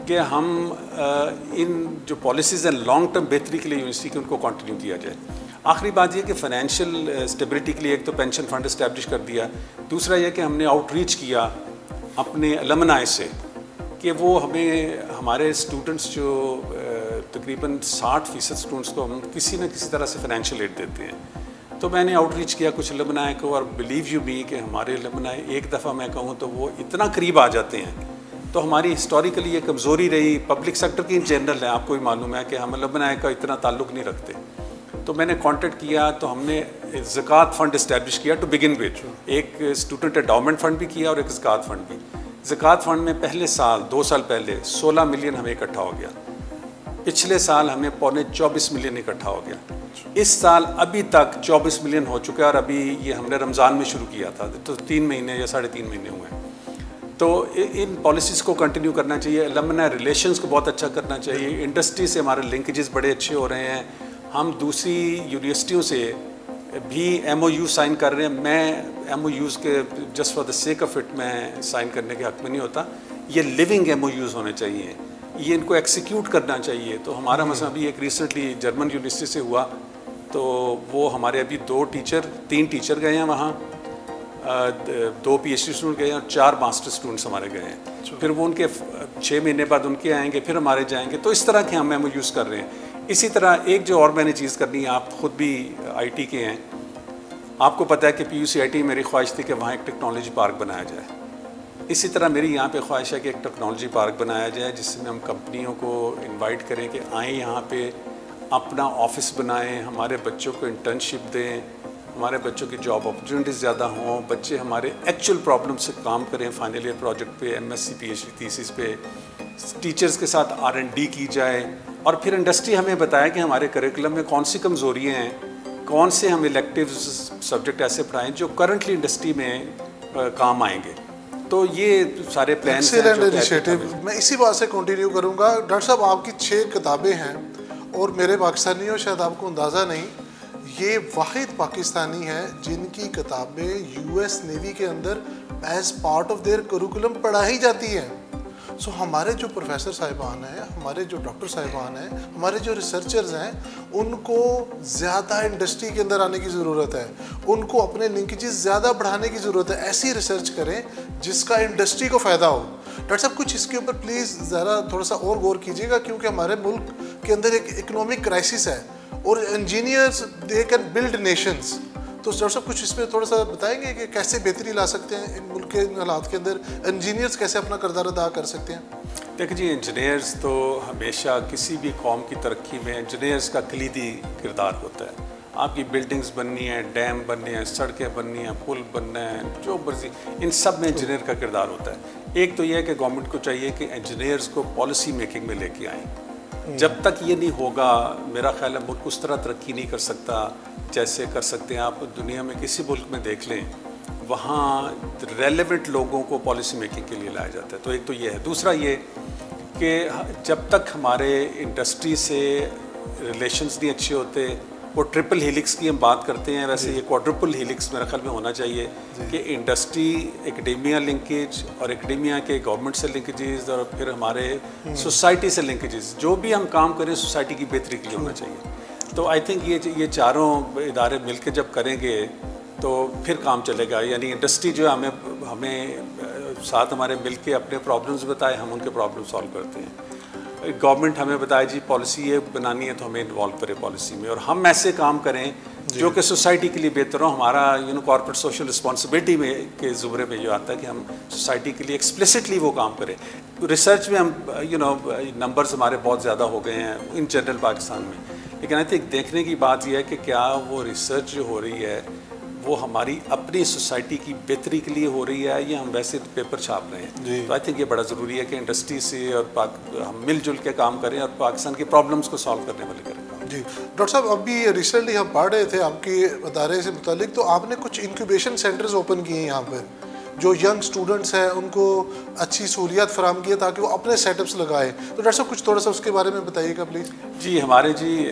कि हम इन जो पॉलिसीज़ हैं लॉन्ग टर्म बेहतरी के लिए यूनिवर्सिटी की उनको कंटिन्यू किया जाए। आखिरी बात ये कि फाइनेंशियल स्टेबिलिटी के लिए एक तो पेंशन फंड इस्टेब्लिश कर दिया, दूसरा यह कि हमने आउटरीच किया अपने अलमनाई से कि वो हमें हमारे स्टूडेंट्स जो तकरीबन 60% स्टूडेंट्स को हम किसी न किसी तरह से फाइनेंशियल एड देते हैं। तो मैंने आउटरीच किया कुछ अलमनाई को, और बिलीव यू मी कि हमारे अलमनाई एक दफ़ा मैं कहूँ तो वो इतना करीब आ जाते हैं। तो हमारी हिस्टोरिकली ये कमज़ोरी रही, पब्लिक सेक्टर की इन जनरल है, आपको भी मालूम है कि हम अलमनाई का इतना ताल्लुक़ नहीं रखते। तो मैंने कांटेक्ट किया तो हमने ज़कात फ़ंड इस्टेब्लिश किया टू बिगिन विद, एक स्टूडेंट एंडाउमेंट फ़ंड भी किया और एक ज़कात फ़ंड भी। ज़कात फ़ंड में पहले साल 2 साल पहले 16 मिलियन हमें इकट्ठा हो गया, पिछले साल हमें पौने 24 मिलियन इकट्ठा हो गया, इस साल अभी तक 24 मिलियन हो चुका है, और अभी ये हमने रमज़ान में शुरू किया था तो 3 महीने या 3.5 महीने हुए हैं। तो इन पॉलिसीज़ को कंटिन्यू करना चाहिए, अलमनाई रिलेशंस को बहुत अच्छा करना चाहिए, इंडस्ट्री से हमारे लिंकेजेस बड़े अच्छे हो रहे हैं, हम दूसरी यूनिवर्सिटियों से भी MOU साइन कर रहे हैं। मैं MOUs के just for the sake of it मैं साइन करने के हक़ में नहीं होता, ये लिविंग MOUs होने चाहिए, ये इनको एक्सिक्यूट करना चाहिए। तो हमारा मसला अभी एक रिसेंटली जर्मन यूनिवर्सिटी से हुआ, तो वो हमारे अभी 3 टीचर गए हैं वहाँ, 2 PhD स्टूडेंट गए हैं और 4 मास्टर स्टूडेंट्स हमारे गए हैं। फिर वो उनके 6 महीने बाद उनके आएंगे, फिर हमारे जाएंगे। तो इस तरह के हम MOUs कर रहे हैं। इसी तरह एक जो और मैंने चीज़ करनी है, आप ख़ुद भी IT के हैं, आपको पता है कि PUCIT मेरी ख्वाहिश थी कि वहाँ एक टेक्नोलॉजी पार्क बनाया जाए। इसी तरह मेरी यहाँ पे ख्वाहिश है कि एक टेक्नोलॉजी पार्क बनाया जाए जिसमें हम कंपनियों को इनवाइट करें कि आएँ यहाँ पे अपना ऑफिस बनाएं, हमारे बच्चों को इंटर्नशिप दें, हमारे बच्चों की जॉब अपॉर्चुनिटीज़ ज़्यादा हों, बच्चे हमारे एक्चुअल प्रॉब्लम से काम करें, फाइनल ईयर प्रोजेक्ट पे, MSc PhD थीसिस पे, टीचर्स के साथ R&D की जाए, और फिर इंडस्ट्री हमें बताए कि हमारे करिकुलम में कौन सी कमज़ोरियाँ हैं, कौन से हम इलेक्टिव सब्जेक्ट ऐसे पढ़ाएं जो करंटली इंडस्ट्री में काम आएंगे। तो ये सारे प्लान इनिशिएटिव। मैं इसी बात से कंटिन्यू करूँगा। डॉक्टर साहब, आपकी 6 किताबें हैं, और मेरे पाकिस्तानियों शायद आपको अंदाज़ा नहीं, ये वाहिद पाकिस्तानी है जिनकी किताबें US नेवी के अंदर as part of their curriculum पढ़ाई जाती हैं। सो हमारे जो प्रोफेसर साहिबान हैं, हमारे जो डॉक्टर साहिबान हैं, हमारे जो रिसर्चर्स हैं, उनको ज़्यादा इंडस्ट्री के अंदर आने की ज़रूरत है, उनको अपने लिंकेजेस ज़्यादा बढ़ाने की ज़रूरत है। ऐसी रिसर्च करें जिसका इंडस्ट्री को फ़ायदा हो। डॉक्टर साहब, कुछ इसके ऊपर प्लीज़ ज़रा थोड़ा सा और गौर कीजिएगा, क्योंकि हमारे मुल्क के अंदर एक इकोनॉमिक क्राइसिस है और engineers they can build nations. तो डॉक्टर साहब कुछ इसमें थोड़ा सा बताएंगे कि कैसे बेहतरी ला सकते हैं इन मुल्क के हालात के अंदर, इंजीनियर्स कैसे अपना किरदार अदा कर सकते हैं? देखिए जी, इंजीनियर्स तो हमेशा किसी भी कौम की तरक्की में इंजीनियर्स का कलीदी किरदार होता है। आपकी बिल्डिंग्स बननी है, डैम बननी है, सड़कें बननी हैं, पुल बनना है, जो मर्जी, इन सब में इंजीनियर का किरदार होता है। एक तो यह है कि गवर्नमेंट को चाहिए कि इंजीनियर्स को पॉलिसी मेकिंग में लेके आएँ। जब तक ये नहीं होगा, मेरा ख्याल है मुल्क उस तरह तरक्की नहीं कर सकता जैसे कर सकते हैं। आप दुनिया में किसी मुल्क में देख लें, वहाँ रेलेवेंट लोगों को पॉलिसी मेकिंग के लिए लाया जाता है। तो एक तो ये है। दूसरा ये कि जब तक हमारे इंडस्ट्री से रिलेशंस नहीं अच्छे होते, वो ट्रिपल हीलिक्स की हम बात करते हैं, वैसे ये क्वाड्रुपल हीलिक्स मेरे ख्याल में होना चाहिए कि इंडस्ट्री, एकेडेमिया लिंकेज, और एकेडेमिया के गवर्नमेंट से लिंकेजेस, और फिर हमारे सोसाइटी से लिंकेजेस। जो भी हम काम करें सोसाइटी की बेहतरी के लिए होना चाहिए। तो आई थिंक ये चारों इदारे मिलकर जब करेंगे तो फिर काम चलेगा। यानी इंडस्ट्री जो है हमें साथ हमारे मिलके अपने प्रॉब्लम्स बताए, हम उनके प्रॉब्लम सॉल्व करते हैं। गवर्नमेंट हमें बताए जी पॉलिसी ये बनानी है, तो हमें इन्वॉल्व करें पॉलिसी में, और हम ऐसे काम करें जो कि सोसाइटी के लिए बेहतर हो। हमारा कॉर्पोरेट सोशल रिस्पॉन्सिबिलिटी में के ज़ुमरे में जो आता है कि हम सोसाइटी के लिए एक्सप्लिसिटली वो काम करें। रिसर्च में हम नंबर्स हमारे बहुत ज़्यादा हो गए हैं इन जनरल पाकिस्तान में, लेकिन आई थिंक देखने की बात यह है कि क्या वो रिसर्च जो हो रही है वो हमारी अपनी सोसाइटी की बेहतरी के लिए हो रही है, या हम वैसे पेपर छाप रहे हैं। तो आई थिंक ये बड़ा ज़रूरी है कि इंडस्ट्री से और हम मिलजुल के काम करें और पाकिस्तान के प्रॉब्लम्स को सॉल्व करने वाले करें। जी डॉक्टर साहब, अभी रिसेंटली हम पढ़ रहे थे आपके अदारे से मुतालिक, तो आपने कुछ इंक्यूबेशन सेंटर्स ओपन किए हैं यहाँ पर, जो यंग स्टूडेंट्स हैं उनको अच्छी सहूलियत फराम की है ताकि वो अपने सेटअप्स लगाएं। तो डॉक्टर साहब कुछ थोड़ा सा उसके बारे में बताइएगा प्लीज़। जी, हमारे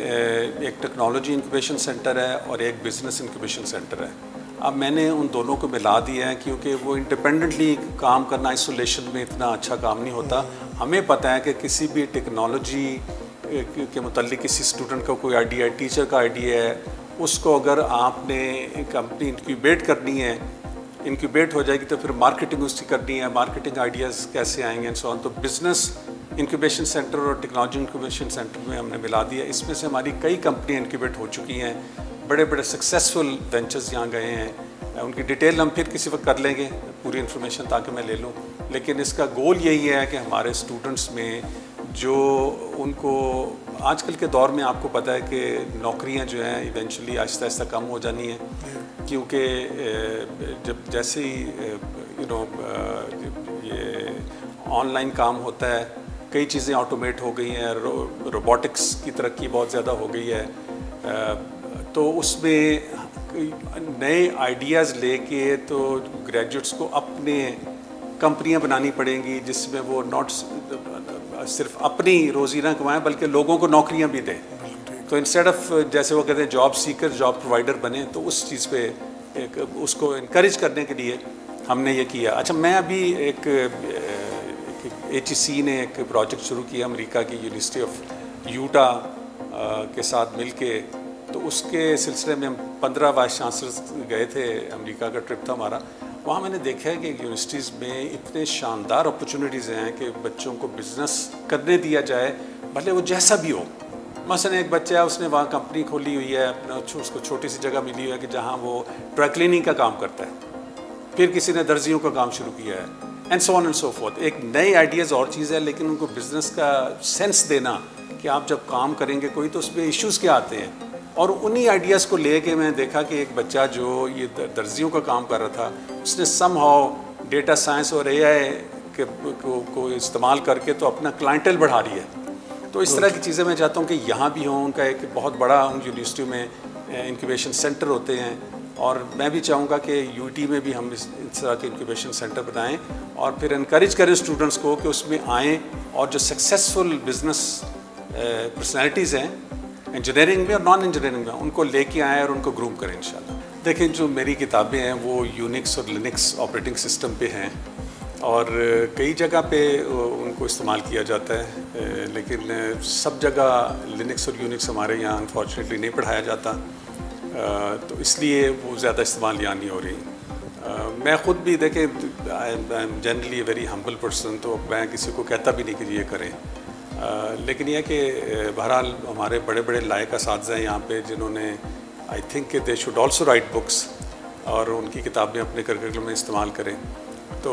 एक टेक्नोलॉजी इंक्यूबेशन सेंटर है और एक बिज़नेस इंक्यूबेशन सेंटर है। अब मैंने उन दोनों को मिला दिया है क्योंकि वो इंडिपेंडेंटली काम करना आइसोलेशन में इतना अच्छा काम नहीं होता। हमें पता है कि किसी भी टेक्नोलॉजी के मुतालिक किसी स्टूडेंट का कोई आइडिया है, टीचर का आइडिया है, उसको अगर आपने कंपनी इंक्यूबेट करनी है, इंक्यूबेट हो जाएगी तो फिर मार्केटिंग उसकी करनी है, मार्केटिंग आइडियाज़ कैसे आएंगे एंड सो ऑन। तो बिज़नेस इंक्यूबेशन सेंटर और टेक्नोलॉजी इंक्यूबेशन सेंटर में हमने मिला दिया। इसमें से हमारी कई कंपनियाँ इंक्यूबेट हो चुकी हैं, बड़े बड़े सक्सेसफुल वेंचर्स यहाँ गए हैं। उनकी डिटेल हम फिर किसी वक्त कर लेंगे, पूरी इन्फॉर्मेशन ताकि मैं ले लूँ। लेकिन इसका गोल यही है कि हमारे स्टूडेंट्स में जो उनको आजकल के दौर में आपको पता है कि नौकरियां जो हैं इवेंचुअली आहिस्ता आहिस्ता कम हो जानी है, क्योंकि जब जैसे ही ये ऑनलाइन काम होता है, कई चीज़ें ऑटोमेट हो गई हैं, रोबोटिक्स की तरक्की बहुत ज़्यादा हो गई है, तो उसमें नए आइडियाज़ लेके तो ग्रेजुएट्स को अपने कंपनियां बनानी पड़ेंगी जिसमें वो नॉट सिर्फ अपनी रोज़ी ना कमाएं बल्कि लोगों को नौकरियां भी दें। तो इंस्टेड ऑफ जैसे वो कहते हैं जॉब सीकर जॉब प्रोवाइडर बने, तो उस चीज़ पे उसको इनकरेज करने के लिए हमने ये किया। अच्छा, मैं अभी एक HEC ने एक प्रोजेक्ट शुरू किया अमेरिका की यूनिवर्सिटी ऑफ यूटा के साथ मिलके, तो उसके सिलसिले में हम 15 वाइस चांसलर्स गए थे, अमेरिका का ट्रिप था हमारा। वहाँ मैंने देखा है कि यूनिवर्सिटीज़ में इतने शानदार अपॉर्चुनिटीज़ हैं कि बच्चों को बिज़नेस करने दिया जाए, भले वो जैसा भी हो। मसलन एक बच्चा है, उसने वहाँ कंपनी खोली हुई है, अपना उसको छोटी सी जगह मिली हुई है कि जहाँ वो ड्राई क्लीनिंग का काम करता है, फिर किसी ने दर्जियों का काम शुरू किया है, and so on and so forth. एक नए आइडियाज़ और चीज़ है, लेकिन उनको बिज़नेस का सेंस देना कि आप जब काम करेंगे कोई तो उसमें इश्यूज़ क्या आते हैं, और उन्हीं आइडियाज़ को लेके मैं देखा कि एक बच्चा जो ये दर्जियों का काम कर रहा था, उसने समहाउ डेटा साइंस और AI को इस्तेमाल करके तो अपना क्लाइंटेल बढ़ा रही है। तो इस तरह की चीज़ें मैं चाहता हूँ कि यहाँ भी हों। उनका एक बहुत बड़ा यूनिवर्सिटी में इंक्यूबेशन सेंटर होते हैं, और मैं भी चाहूँगा कि UT में भी हम इस तरह के इंक्यूबेशन सेंटर बनाएं और फिर इनकरेज करें स्टूडेंट्स को कि उसमें आएँ और जो सक्सेसफुल बिजनेस पर्सनैलिटीज़ हैं इंजीनियरिंग में और नॉन इंजीनियरिंग में, उनको लेके आएँ और उनको ग्रूम करें इंशाल्लाह। देखिए, जो मेरी किताबें हैं वो यूनिक्स और लिनक्स ऑपरेटिंग सिस्टम पे हैं, और कई जगह पे उनको इस्तेमाल किया जाता है, लेकिन सब जगह लिनक्स और यूनिक्स हमारे यहाँ अनफॉर्चुनेटली नहीं पढ़ाया जाता, तो इसलिए वो ज़्यादा इस्तेमाल यहाँ नहीं हो रही। मैं ख़ुद भी देखें, I am generally a very humble person, तो मैं किसी को कहता भी नहीं कि ये करें, लेकिन यह कि बहरहाल हमारे बड़े बड़े लायक असातिज़ा हैं यहाँ पे, जिन्होंने I think they should also write books और उनकी किताबें अपने करिकुलम में इस्तेमाल करें। तो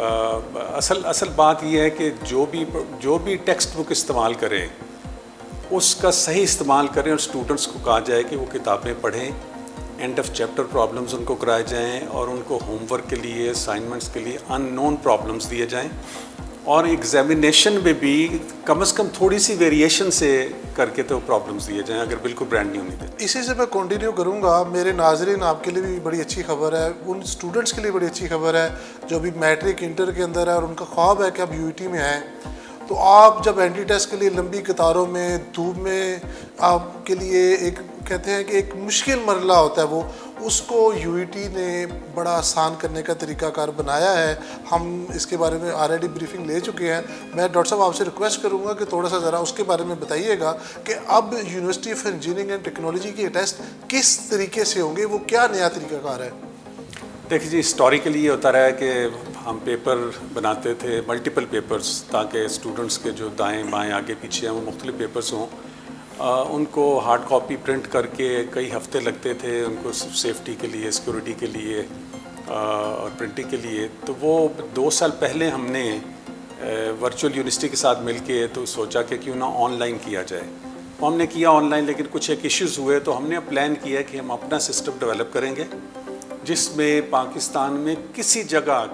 असल बात यह है कि जो भी टेक्स्ट बुक इस्तेमाल करें उसका सही इस्तेमाल करें, और स्टूडेंट्स को कहा जाए कि वो किताबें पढ़ें, एंड ऑफ चैप्टर प्रॉब्लम्स उनको कराए जाएँ, और उनको होमवर्क के लिए, असाइनमेंट्स के लिए अननोन प्रॉब्लम्स दिए जाएँ, और एग्जामिनेशन में भी कम से कम थोड़ी सी वेरिएशन से करके तो प्रॉब्लम्स दिए जाएं, अगर बिल्कुल ब्रांड न्यू नहीं देते। इसी से मैं कंटिन्यू करूंगा। मेरे नाजरीन, आपके लिए भी बड़ी अच्छी खबर है, उन स्टूडेंट्स के लिए बड़ी अच्छी खबर है जो अभी मैट्रिक इंटर के अंदर है और उनका ख्वाब है कि अब UT में है। तो आप जब एंट्री टेस्ट के लिए लंबी कतारों में, धूप में, आपके लिए एक कहते हैं कि एक मुश्किल मरला होता है, वो उसको UT ने बड़ा आसान करने का तरीकाकार बनाया है। हम इसके बारे में ऑलरेडी ब्रीफिंग ले चुके हैं। मैं डॉक्टर साहब आपसे रिक्वेस्ट करूंगा कि थोड़ा सा ज़रा उसके बारे में बताइएगा कि अब university of engineering and technology के टेस्ट किस तरीके से होंगे, वो क्या नया तरीकाकार है? देखिए जी, हिस्टोरिकली ये होता रहा है कि हम पेपर बनाते थे, मल्टीपल पेपर्स, ताकि स्टूडेंट्स के जो दाएँ बाएँ आगे पीछे हैं वो मुख्तलिफ पेपर्स हों। उनको हार्ड कॉपी प्रिंट करके कई हफ्ते लगते थे, उनको सेफ्टी के लिए, सिक्योरिटी के लिए और प्रिंटिंग के लिए। तो वो 2 साल पहले हमने वर्चुअल यूनिवर्सिटी के साथ मिलके तो सोचा कि क्यों ना ऑनलाइन किया जाए। तो हमने किया ऑनलाइन, लेकिन कुछ एक इश्यूज़ हुए, तो हमने प्लान किया कि हम अपना सिस्टम डेवलप करेंगे जिसमें पाकिस्तान में किसी जगह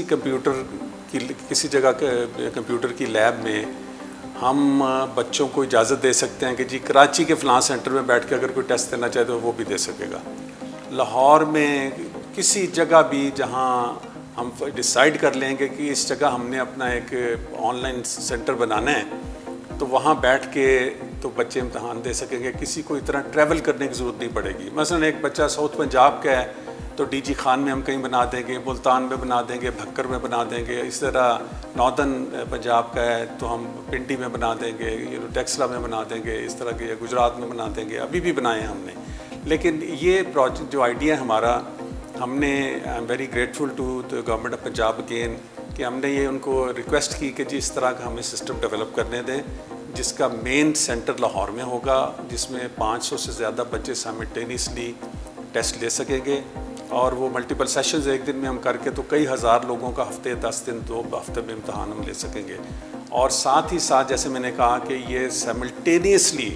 कंप्यूटर की लैब में हम बच्चों को इजाज़त दे सकते हैं कि जी कराची के फ़लाँ सेंटर में बैठ के अगर कोई टेस्ट देना चाहे तो वो भी दे सकेगा। लाहौर में किसी जगह भी जहाँ हम डिसाइड कर लेंगे कि इस जगह हमने अपना एक ऑनलाइन सेंटर बनाना है, तो वहाँ बैठ के तो बच्चे इम्तहान दे सकेंगे, किसी को इतना ट्रैवल करने की ज़रूरत नहीं पड़ेगी। मसलन एक बच्चा साउथ पंजाब का है, तो डीजी खान में हम कहीं बना देंगे, मुल्तान में बना देंगे, भक्कर में बना देंगे। इस तरह नॉर्दर्न पंजाब का है तो हम पिंडी में बना देंगे, टेक्सला में बना देंगे, इस तरह के गुजरात में बना देंगे। अभी भी बनाए हैं हमने। लेकिन ये प्रोजेक्ट जो आइडिया हमारा, हमने I am very grateful to the government of Punjab again कि हमने ये उनको रिक्वेस्ट की कि जी इस तरह का हमें सिस्टम डेवलप करने दें जिसका मेन सेंटर लाहौर में होगा, जिसमें 500 से ज़्यादा बच्चे साइमल्टेनियसली टेस्ट ले सकेंगे और वो मल्टीपल सेशंस एक दिन में हम करके तो कई हज़ार लोगों का हफ्ते 10 दिन 2 हफ्ते में इम्तहान हम ले सकेंगे। और साथ ही साथ जैसे मैंने कहा कि ये साइमल्टेनियसली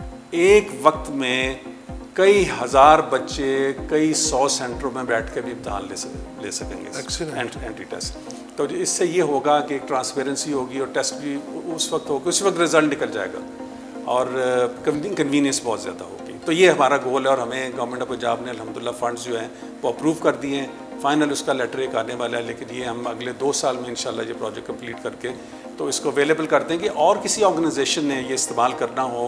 एक वक्त में कई हज़ार बच्चे कई 100 सेंटरों में बैठ के भी इम्तहान ले सकेंगे एंट्री टेस्ट। तो इससे ये होगा कि एक ट्रांसपेरेंसी होगी और टेस्ट भी उस वक्त होगा, उस वक्त रिज़ल्ट निकल जाएगा और कन्वीनियंस बहुत ज़्यादा होगी। तो ये हमारा गोल है और हमें गवर्नमेंट ऑफ पंजाब ने अल्हम्दुलिल्लाह फ़ंड्स जो हैं वो अप्रूव कर दिए हैं। फाइनल उसका लेटर एक आने वाला है, लेकिन ये हम अगले 2 साल में इंशाल्लाह ये प्रोजेक्ट कंप्लीट करके तो इसको अवेलेबल कर देंगे। और किसी ऑर्गेनाइजेशन ने ये इस्तेमाल करना हो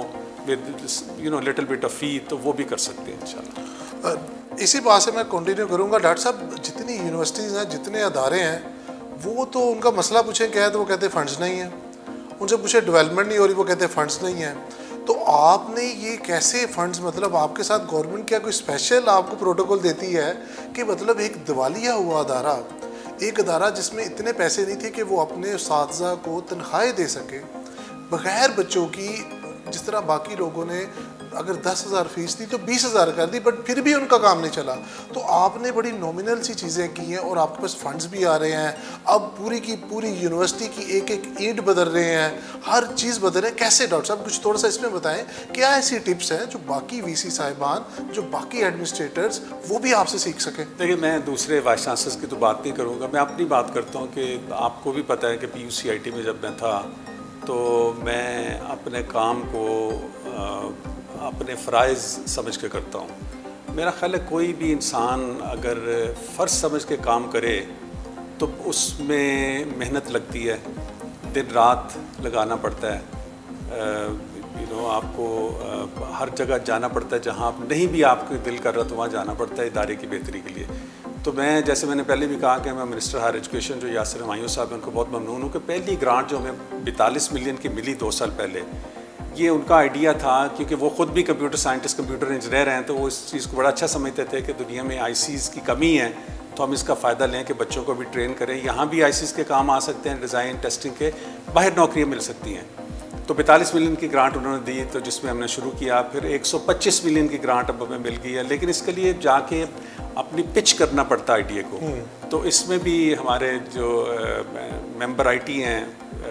with little bit of fee तो वो भी कर सकते हैं इंशाल्लाह। इसी बात से मैं कंटिन्यू करूँगा। डॉक्टर साहब, जितनी यूनिवर्सिटीज़ हैं, जितने अदारे हैं, वो तो उनका मसला पूछें क्या है तो वो कहते हैं फ़ंड्स नहीं है, उनसे पूछे डेवलपमेंट नहीं हो रही वो कहते हैं फ़ंड्स नहीं है। तो आपने ये कैसे फ़ंड्स, मतलब आपके साथ गवर्नमेंट क्या कोई स्पेशल आपको प्रोटोकॉल देती है कि मतलब एक दिवालिया हुआ अदारा, एक अदारा जिसमें इतने पैसे नहीं थे कि वो अपने उस्ताज़ा को तनख्वाहें दे सके बग़ैर बच्चों की, जिस तरह बाकी लोगों ने अगर 10,000 फीस थी तो 20,000 कर दी, बट फिर भी उनका काम नहीं चला। तो आपने बड़ी नॉमिनल सी चीज़ें की हैं और आपके पास फंड्स भी आ रहे हैं। अब पूरी की पूरी यूनिवर्सिटी की एक एक ईंट बदल रहे हैं, हर चीज़ बदल रहे हैं। कैसे डॉक्टर साहब, कुछ थोड़ा सा इसमें बताएं, क्या ऐसी टिप्स हैं जो बाकी वीसी साहिबान, जो बाकी एडमिनिस्ट्रेटर्स, वो भी आपसे सीख सकें? देखिए, मैं दूसरे वाइस चांसलर्स की तो बात नहीं करूँगा, मैं अपनी बात करता हूँ कि आपको भी पता है कि PUCIT में जब मैं था तो मैं अपने काम को अपने फ़राइज़ समझ के करता हूँ। मेरा ख़्याल है कोई भी इंसान अगर फ़र्ज़ समझ के काम करे तो उसमें मेहनत लगती है, दिन रात लगाना पड़ता है। आपको हर जगह जाना पड़ता है, जहाँ आप नहीं भी आपको दिल कर रहा तो वहाँ जाना पड़ता है इदारे की बेहतरी के लिए। तो मैं, जैसे मैंने पहले भी कहा कि मैं मिनिस्टर हायर एजुकेशन जो यासिर हुमायूं साहब हैं उनको बहुत ममनून हूँ कि पहली ग्रांट जो हमें 42 मिलियन की मिली 2 साल पहले, ये उनका आइडिया था क्योंकि वो ख़ुद भी कंप्यूटर साइंटिस्ट, कंप्यूटर इंजीनियर हैं, तो वो इस चीज़ को बड़ा अच्छा समझते थे कि दुनिया में ICs की कमी है तो हम इसका फ़ायदा लें कि बच्चों को भी ट्रेन करें। यहाँ भी ICs के काम आ सकते हैं, डिज़ाइन टेस्टिंग के, बाहर नौकरियाँ मिल सकती हैं। तो 42 मिलियन की ग्रांट उन्होंने दी, तो जिसमें हमने शुरू किया। फिर 125 मिलियन की ग्रांट अब हमें मिल गई है, लेकिन इसके लिए जाके अपनी पिच करना पड़ता है आइडिया को। तो इसमें भी हमारे जो मेंबर IT हैं,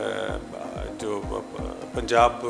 जो पंजाब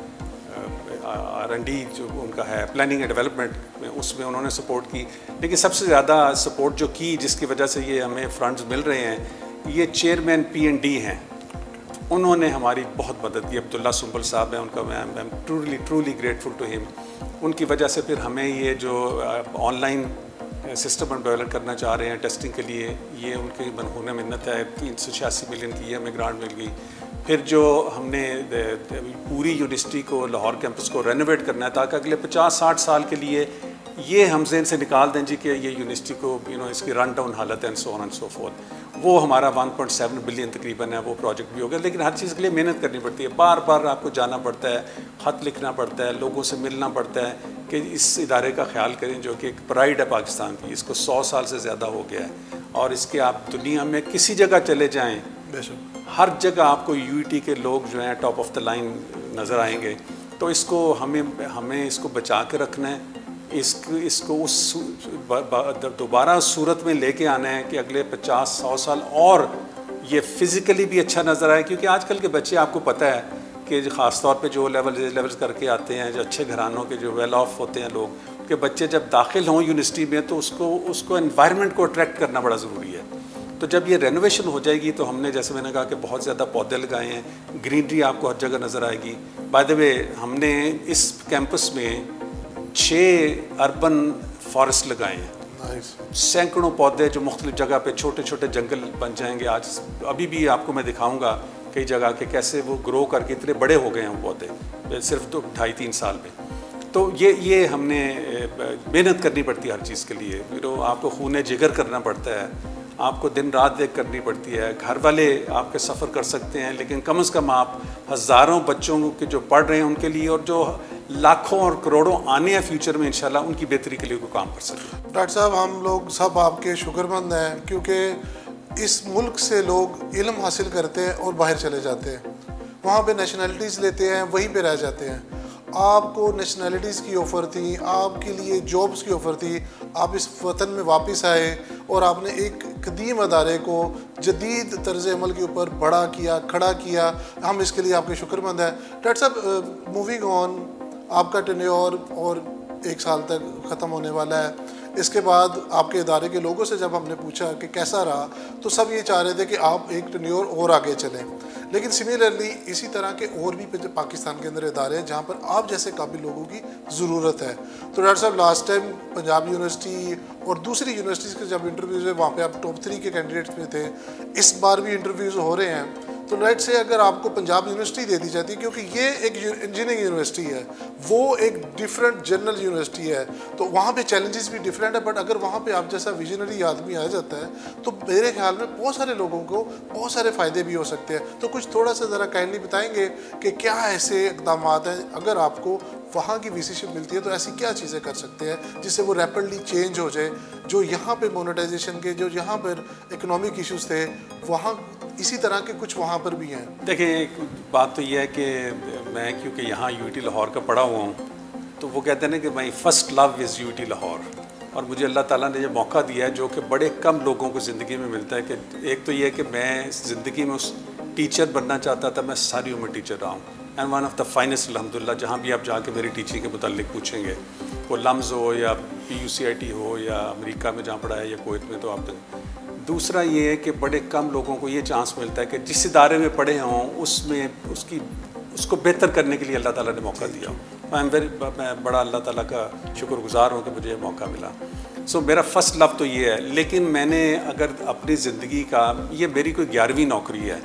R&D जो उनका है प्लानिंग एंड डेवलपमेंट में, उसमें उन्होंने सपोर्ट की। लेकिन सबसे ज़्यादा सपोर्ट जो की, जिसकी वजह से ये हमें फंड्स मिल रहे हैं, ये चेयरमैन P&D हैं, उन्होंने हमारी बहुत मदद की। अब्दुल्ला सुंबल साहब हैं, उनका मैं I am truly grateful to him. उनकी वजह से फिर हमें ये जो ऑनलाइन सिस्टम हम डेवलप करना चाह रहे हैं टेस्टिंग के लिए, ये उनकी मनहून मिन्नत है। 386 मिलियन की हमें ग्रांट मिल गई। फिर जो हमने पूरी यूनिवर्सिटी को, लाहौर कैंपस को रेनोवेट करना है ताकि अगले 50-60 साल के लिए ये हम ज़हन से निकाल दें जी कि ये यूनिवर्सिटी को इसकी रन डाउन हालत है, and so on and so forth. वो हमारा 1.7 बिलियन तकरीबन है, वो प्रोजेक्ट भी हो गया। लेकिन हर चीज़ के लिए मेहनत करनी पड़ती है, बार बार आपको जाना पड़ता है, ख़त लिखना पड़ता है, लोगों से मिलना पड़ता है कि इस इदारे का ख्याल करें जो कि एक प्राइड है पाकिस्तान की। इसको 100 साल से ज़्यादा हो गया है और इसके आप दुनिया में किसी जगह चले जाएँ, हर जगह आपको UET के लोग जो हैं टॉप ऑफ द लाइन नज़र आएंगे। तो इसको हमें इसको बचा के रखना है, इसको उस दोबारा सूरत में लेके आना है कि अगले 50-100 साल और ये फ़िज़िकली भी अच्छा नज़र आए। क्योंकि आजकल के बच्चे, आपको पता है कि ख़ास तौर पे जो लेवल्स करके आते हैं, जो अच्छे घरानों के, जो वेल ऑफ होते हैं लोग, के बच्चे जब दाखिल हों यूनिवर्सिटी में तो उसको एनवायरनमेंट को अट्रैक्ट करना बड़ा ज़रूरी है। तो जब ये रेनोवेशन हो जाएगी तो हमने, जैसे मैंने कहा कि बहुत ज़्यादा पौधे लगाए हैं, ग्रीनरी आपको हर जगह नज़र आएगी। बाय द वे, हमने इस कैंपस में 6 अर्बन फॉरेस्ट लगाए हैं, सैकड़ों पौधे जो मुख्तलिफ जगह पे छोटे छोटे जंगल बन जाएंगे। आज अभी भी आपको मैं दिखाऊंगा कई जगह के कैसे वो ग्रो करके इतने बड़े हो गए हैं वो पौधे, सिर्फ 2-2.5-3 साल में। तो ये हमने मेहनत करनी पड़ती है हर चीज़ के लिए। आपको खून जिगर करना पड़ता है, आपको दिन रात एक करनी पड़ती है। घर वाले आपके सफ़र कर सकते हैं, लेकिन कम से कम आप हज़ारों बच्चों के जो पढ़ रहे हैं उनके लिए, और जो लाखों और करोड़ों आने हैं फ्यूचर में इंशाल्लाह, उनकी बेहतरी के लिए कोई काम कर सकें। डॉक्टर साहब, हम लोग सब आपके शुक्रमंद हैं, क्योंकि इस मुल्क से लोग इल्म हासिल करते हैं और बाहर चले जाते हैं, वहाँ पे नेशनलिटीज़ लेते हैं, वहीं पे रह जाते हैं। आपको नेशनलिटीज़ की ऑफ़र थी, आपके लिए जॉब्स की ऑफ़र थी, आप इस वतन में वापस आए और आपने एक कदीम अदारे को जदीद तर्ज़ अमल के ऊपर बड़ा किया, खड़ा किया। हम इसके लिए आपके शुक्रमंद हैं। डॉक्टर साहब, मूविंग ऑन, आपका टेन्योर और 1 साल तक ख़त्म होने वाला है। इसके बाद आपके इदारे के लोगों से जब हमने पूछा कि कैसा रहा, तो सब ये चाह रहे थे कि आप एक टेन्योर और आगे चलें। लेकिन सिमिलरली इसी तरह के और भी पाकिस्तान के अंदर इदारे हैं जहाँ पर आप जैसे काबिल लोगों की ज़रूरत है। तो डॉक्टर साहब, लास्ट टाइम पंजाब यूनिवर्सिटी और दूसरी यूनिवर्सिटीज़ के जब इंटरव्यूज़ हुए, वहाँ पे आप टॉप 3 के कैंडिडेट्स में थे। इस बार भी इंटरव्यूज़ हो रहे हैं, तो लेट्स से अगर आपको पंजाब यूनिवर्सिटी दे दी जाती है, क्योंकि ये एक इंजीनियरिंग यूनिवर्सिटी है, वो एक डिफरेंट जनरल यूनिवर्सिटी है, तो वहाँ पे चैलेंजेस भी डिफरेंट है। बट अगर वहाँ पे आप जैसा विजनरी आदमी आ जाता है, तो मेरे ख्याल में बहुत सारे लोगों को बहुत सारे फ़ायदे भी हो सकते हैं। तो कुछ थोड़ा सा ज़रा काइंडली बताएंगे कि क्या ऐसे इक़दाम हैं, अगर आपको वहाँ की वीसीशिप मिलती है तो ऐसी क्या चीज़ें कर सकते हैं जिससे वो रैपिडली चेंज हो जाए। जो यहाँ पे मोनेटाइजेशन के, जो यहाँ पर इकोनॉमिक इश्यूज़ थे, वहाँ इसी तरह के कुछ वहाँ पर भी हैं। देखिए, एक बात तो यह है कि मैं क्योंकि यहाँ यूटी लाहौर का पढ़ा हुआ हूँ, तो वो कहते हैं ना कि my first love is UET Lahore. और मुझे अल्लाह ताला ने ये मौका दिया है जो कि बड़े कम लोगों को ज़िंदगी में मिलता है, कि एक तो ये है कि मैं ज़िंदगी में उस टीचर बनना चाहता था, मैं सारी उम्र टीचर रहा हूँ, and one of the finest अल्हम्दुलिल्लाह। जहाँ भी आप जाके मेरी टीचिंग के मुताल्लिक पूछेंगे, वो लम्स हो या PUCIT हो या अमेरिका में जहाँ पढ़ा है या कुवैत में, तो आप। दूसरा ये है कि बड़े कम लोगों को ये चांस मिलता है कि जिस इदारे में पढ़े हों उसमें उसको बेहतर करने के लिए अल्लाह ताला ने मौका दिया। मैं बड़ा अल्लाह ताला का शुक्रगुज़ार हूँ कि मुझे मौका मिला। सो मेरा फ़र्स्ट लव तो ये है। लेकिन मैंने अगर अपनी ज़िंदगी का, ये मेरी कोई 11वीं नौकरी है।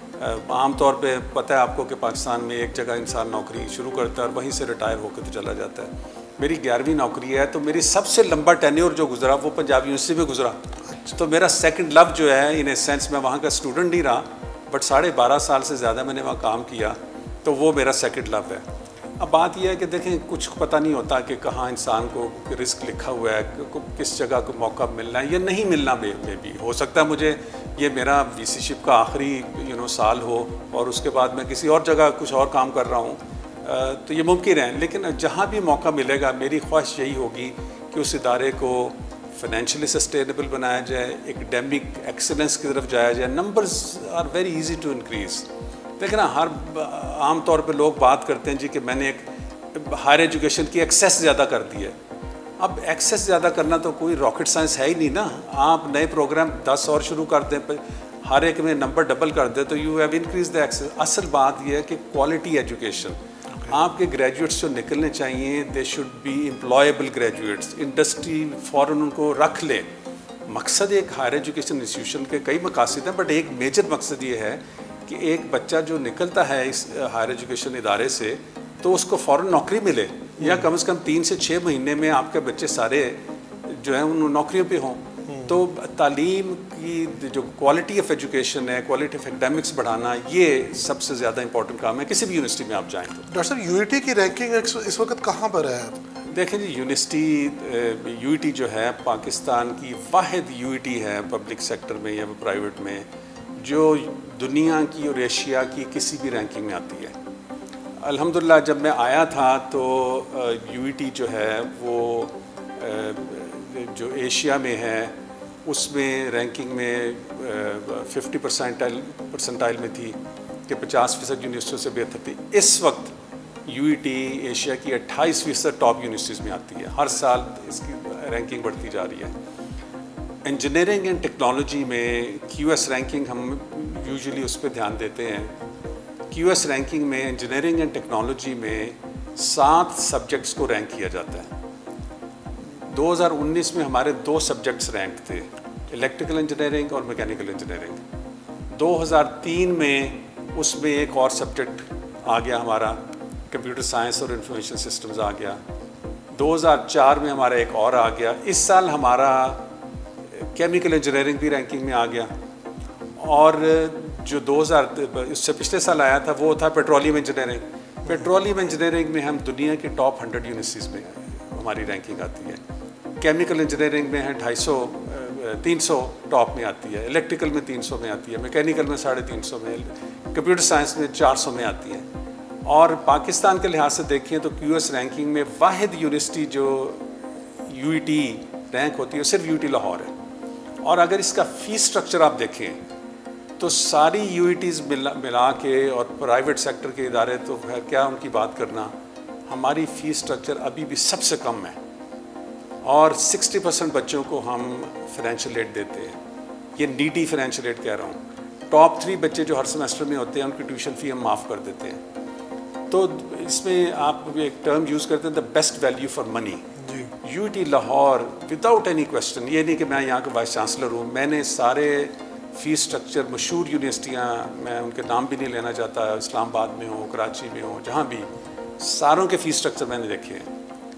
आम तौर पे पता है आपको कि पाकिस्तान में एक जगह इंसान नौकरी शुरू करता है और वहीं से रिटायर होकर तो चला जाता है। मेरी 11वीं नौकरी है, तो मेरी सबसे लंबा टेन्योर जो गुजरा वो पंजाब यूनिवर्सिटी में गुजरा। तो मेरा सेकंड लव जो है, इन ए सेंस मैं वहाँ का स्टूडेंट नहीं रहा, बट 12.5 साल से ज़्यादा मैंने वहाँ काम किया, तो वो मेरा सेकंड लव है। अब बात यह है कि देखें, कुछ पता नहीं होता कि कहाँ इंसान को रिस्क लिखा हुआ है, किस जगह को मौका मिलना है या नहीं मिलना में भी हो सकता है। मुझे ये मेरा वीसीशिप का आखिरी साल हो और उसके बाद मैं किसी और जगह कुछ और काम कर रहा हूँ, तो ये मुमकिन है। लेकिन जहाँ भी मौका मिलेगा, मेरी ख्वाहिश यही होगी कि उस इदारे को फाइनेंशियली सस्टेनेबल बनाया जाए, एकेडमिक एक्सीलेंस की तरफ जाया जाए। Numbers are very easy to increase. देखिए ना, आम तौर पे लोग बात करते हैं जी कि मैंने एक हायर एजुकेशन की एक्सेस ज़्यादा कर दी है। अब एक्सेस ज़्यादा करना तो कोई रॉकेट साइंस है ही नहीं ना। आप नए प्रोग्राम 10 और शुरू कर दें, हर एक में नंबर डबल कर दें, तो you have increase the access. असल बात यह है कि क्वालिटी एजुकेशन, आपके ग्रेजुएट्स जो निकलने चाहिए, they should be employable graduates, industry फ़ौरन उनको रख ले। मकसद एक हायर एजुकेशन इंस्टीट्यूशन के कई मकासद हैं, बट एक मेजर मकसद ये है कि एक बच्चा जो निकलता है इस हायर एजुकेशन इदारे से, तो उसको फ़ौरन नौकरी मिले, या कम से कम 3 से 6 महीने में आपके बच्चे सारे जो हैं उन नौकरियों पे हों। तो तालीम की जो क्वालिटी ऑफ एजुकेशन है, क्वालिटी ऑफ एकेडमिक्स बढ़ाना, ये सबसे ज़्यादा इंपॉर्टेंट काम है किसी भी यूनिवर्सिटी में आप जाएँ तो। डॉक्टर साहब, यूईटी की रैंकिंग इस वक्त कहाँ पर है? देखें जी, यूईटी जो है पाकिस्तान की वाहिद यूईटी है पब्लिक सेक्टर में या प्राइवेट में, जो दुनिया की और एशिया की किसी भी रैंकिंग में आती है। अल्हम्दुलिल्लाह जब मैं आया था तो यूईटी जो है वो जो एशिया में है उसमें रैंकिंग में 50 परसेंटाइल में थी कि 50% यूनिवर्सिटियों से बेहतर थी। इस वक्त यूईटी एशिया की 28% टॉप यूनिवर्सिटीज़ में आती है। हर साल इसकी रैंकिंग बढ़ती जा रही है। इंजीनियरिंग एंड टेक्नोलॉजी में QS रैंकिंग हम यूजुअली उस पर ध्यान देते हैं। QS रैंकिंग में इंजीनियरिंग एंड टेक्नोलॉजी में 7 सब्जेक्ट्स को रैंक किया जाता है। 2019 में हमारे 2 सब्जेक्ट्स रैंक थे, इलेक्ट्रिकल इंजीनियरिंग और मैकेनिकल इंजीनियरिंग। 2003 में उसमें एक और सब्जेक्ट आ गया हमारा कंप्यूटर साइंस और इंफॉर्मेशन सिस्टम्स आ गया। 2004 में हमारा एक और आ गया। इस साल हमारा केमिकल इंजीनियरिंग भी रैंकिंग में आ गया। और जो 2000 इससे पिछले साल आया था वो था पेट्रोलियम इंजीनियरिंग। पेट्रोलियम इंजीनियरिंग में हम दुनिया के टॉप 100 यूनिवर्सिटीज़ में हमारी रैंकिंग आती है। केमिकल इंजीनियरिंग में है 300 टॉप में आती है, इलेक्ट्रिकल में 300 में आती है, मैकेनिकल में 350 में, कंप्यूटर साइंस में 400 में आती है। और पाकिस्तान के लिहाज से देखें तो QS रैंकिंग में वाहिद यूनिवर्सिटी जो UET रैंक होती है सिर्फ UET लाहौर है। और अगर इसका फ़ीस स्ट्रक्चर आप देखें तो सारी UETs मिला के और प्राइवेट सेक्टर के इदारे तो खैर क्या उनकी बात करना, हमारी फ़ीस स्ट्रक्चर अभी भी सबसे कम है। और 60% बच्चों को हम फाइनेंशियल एड देते हैं। ये नीडी फाइनेंशियल एड कह रहा हूँ। टॉप 3 बच्चे जो हर सेमेस्टर में होते हैं उनकी ट्यूशन फ़ी हम माफ़ कर देते हैं। तो इसमें आप एक टर्म यूज़ करते हैं the best value for money. UET Lahore without any question, ये नहीं कि मैं यहाँ का वाइस चांसलर हूँ, मैंने सारे फ़ीस स्ट्रक्चर मशहूर यूनिवर्सिटियाँ, मैं उनके नाम भी नहीं लेना चाहता, इस्लामाबाद में हो, कराची में हो, जहाँ भी, सारों के फ़ीस स्ट्रक्चर मैंने देखे हैं।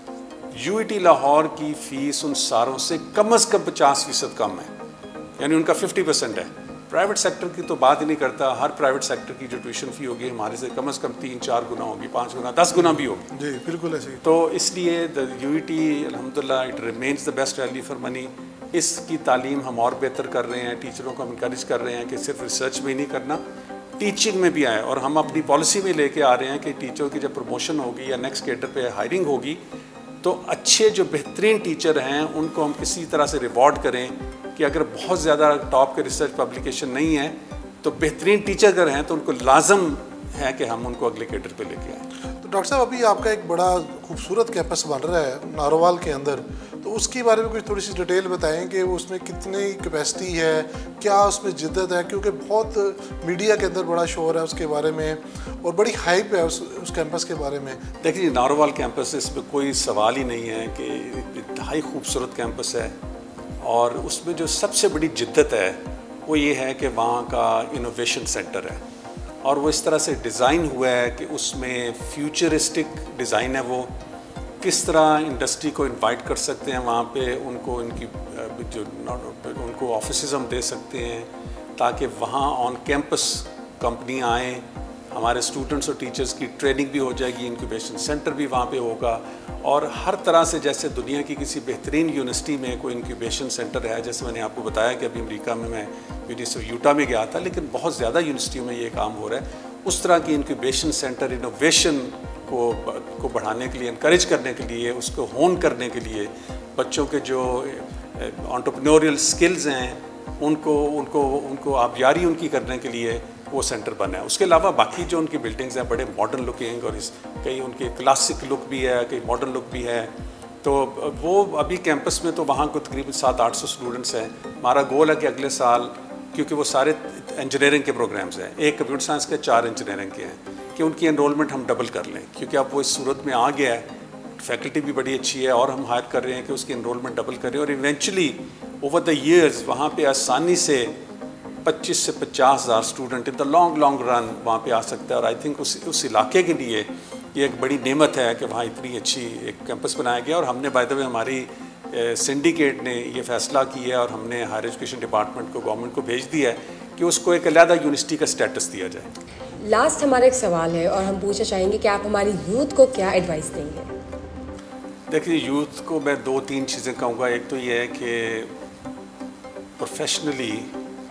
UET लाहौर की फ़ीस उन सारों से कम से कम 50% कम है, यानी उनका 50% है। प्राइवेट सेक्टर की तो बात ही नहीं करता। हर प्राइवेट सेक्टर की जो ट्यूशन फ़ी होगी हमारे से कम 3-4 गुना होगी, 5 गुना, 10 गुना भी होगी। जी बिल्कुल ऐसे ही। तो इसलिए द UET अल्हम्दुलिल्लाह it remains the best value for money. इसकी तालीम हम और बेहतर कर रहे हैं, टीचरों को हम इंकरेज कर रहे हैं कि सिर्फ रिसर्च में ही नहीं करना, टीचिंग में भी आए। और हम अपनी पॉलिसी में लेके आ रहे हैं कि टीचरों की जब प्रमोशन होगी या नेक्स्ट कैडर पे हायरिंग होगी तो अच्छे जो बेहतरीन टीचर हैं उनको हम किसी तरह से रिवॉर्ड करें कि अगर बहुत ज़्यादा टॉप के रिसर्च पब्लिकेशन नहीं है तो बेहतरीन टीचर अगर हैं तो उनको लाजम है कि हम उनको अगले कैडर पे लेके आएँ। तो डॉक्टर साहब अभी आपका एक बड़ा खूबसूरत कैंपस बन रहा है नारोवाल के अंदर, तो उसके बारे में कुछ थोड़ी सी डिटेल बताएं कि वो उसमें कितनी कैपेसिटी है, क्या उसमें जिद्दत है, क्योंकि बहुत मीडिया के अंदर बड़ा शोर है उसके बारे में और बड़ी हाइप है उस कैंपस के बारे में। देखिए नारोवाल कैंपस इसमें कोई सवाल ही नहीं है कि इंतहाई खूबसूरत कैंपस है और उसमें जो सबसे बड़ी जिद्दत है वो ये है कि वहाँ का इनोवेशन सेंटर है और वो इस तरह से डिज़ाइन हुआ है कि उसमें फ्यूचरिस्टिक डिज़ाइन है। वो किस तरह इंडस्ट्री को इनवाइट कर सकते हैं वहाँ पे, उनको इनकी जो उनको ऑफिसेज हम दे सकते हैं ताकि वहाँ ऑन कैंपस कंपनियाँ आएँ, हमारे स्टूडेंट्स और टीचर्स की ट्रेनिंग भी हो जाएगी, इंक्यूबेशन सेंटर भी वहाँ पे होगा और हर तरह से जैसे दुनिया की किसी बेहतरीन यूनिवर्सिटी में कोई इंक्यूबेशन सेंटर है, जैसे मैंने आपको बताया कि अभी अमेरिका में मैं यूनिवर्सिटी ऑफ यूटा में गया था, लेकिन बहुत ज़्यादा यूनिवर्सिटियों में ये काम हो रहा है। उस तरह की इंक्यूबेशन सेंटर इनोवेशन को बढ़ाने के लिए, इनकरेज करने के लिए, उसको होन करने के लिए, बच्चों के जो एंटरप्रेन्योरियल स्किल्स हैं उनको आबियारी उनकी करने के लिए वो सेंटर बना है। उसके अलावा बाकी जो उनकी बिल्डिंग्स हैं बड़े मॉडर्न लुकिंग और कई उनके क्लासिक लुक भी है, कई मॉडर्न लुक भी है। तो वो अभी कैंपस में तो वहाँ को तकरीबन 700-800 स्टूडेंट्स हैं। हमारा गोल है कि अगले साल, क्योंकि वो सारे इंजीनियरिंग के प्रोग्राम्स हैं, एक कंप्यूटर साइंस के 4 इंजीनियरिंग के हैं, कि उनकी एनरोलमेंट हम डबल कर लें, क्योंकि अब वो इस सूरत में आ गया है, फैकल्टी भी बड़ी अच्छी है और हम हायर कर रहे हैं कि उसकी एनरोलमेंट डबल करें और इवेंचुअली ओवर द ईयर्स वहाँ पे आसानी से 25 से 50 हज़ार student in the long run वहाँ पे आ सकता है। और आई थिंक उस इलाके के लिए ये एक बड़ी नेमत है कि वहाँ इतनी अच्छी एक कैंपस बनाया गया। और हमने बाय द वे हमारी सिंडिकेट ने ये फैसला किया और हमने हायर एजुकेशन डिपार्टमेंट को, गवर्नमेंट को भेज दिया है कि उसको एक अलहदा यूनिवर्सिटी का स्टेटस दिया जाए। लास्ट हमारा एक सवाल है और हम पूछना चाहेंगे कि आप हमारी यूथ को क्या एडवाइस देंगे? देखिए यूथ को मैं 2-3 चीज़ें कहूँगा। एक तो ये है कि प्रोफेशनली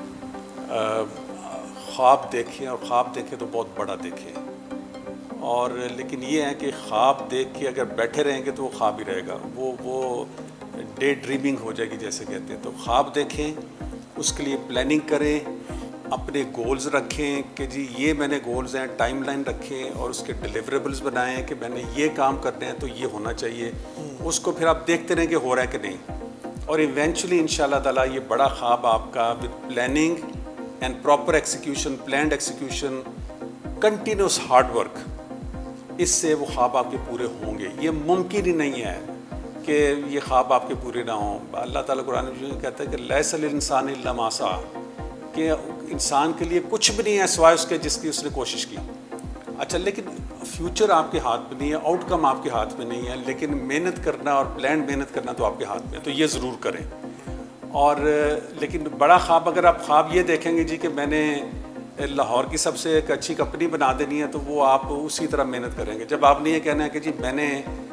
ख्वाब देखें और ख्वाब देखें तो बहुत बड़ा देखें, और लेकिन ये है कि ख्वाब देख के अगर बैठे रहेंगे तो वो ख्वाब ही रहेगा, वो डे ड्रीमिंग हो जाएगी जैसे कहते हैं। तो ख्वाब देखें, उसके लिए प्लानिंग करें, अपने गोल्स रखें कि जी ये मैंने गोल्स हैं, टाइमलाइन रखें और उसके डिलीवरेबल्स बनाएं कि मैंने ये काम करने हैं तो ये होना चाहिए। उसको फिर आप देखते रहें कि हो रहा है कि नहीं, और इवेंचुअली इंशाल्लाह ताला ये बड़ा ख्वाब आपका with planning and proper execution, planned execution, continuous hard work, इससे वो ख्वाब आपके पूरे होंगे। ये मुमकिन ही नहीं है कि ये ख्वाब आपके पूरे ना हों। अल्लाह ताला कुरान में कहता है कि लैसल इंसान इल्ला मा सआ, कि इंसान के लिए कुछ भी नहीं है सिवाय उसके जिसकी उसने कोशिश की। अच्छा, लेकिन फ्यूचर आपके हाथ में नहीं है, आउटकम आपके हाथ में नहीं है, लेकिन मेहनत करना और प्लान मेहनत करना तो आपके हाथ में है, तो ये ज़रूर करें। और लेकिन बड़ा ख्वाब, अगर आप ख्वाब ये देखेंगे जी कि मैंने लाहौर की सबसे एक अच्छी कंपनी बना देनी है, तो वो आप उसी तरह मेहनत करेंगे। जब आपने ये कहना है कि जी मैंने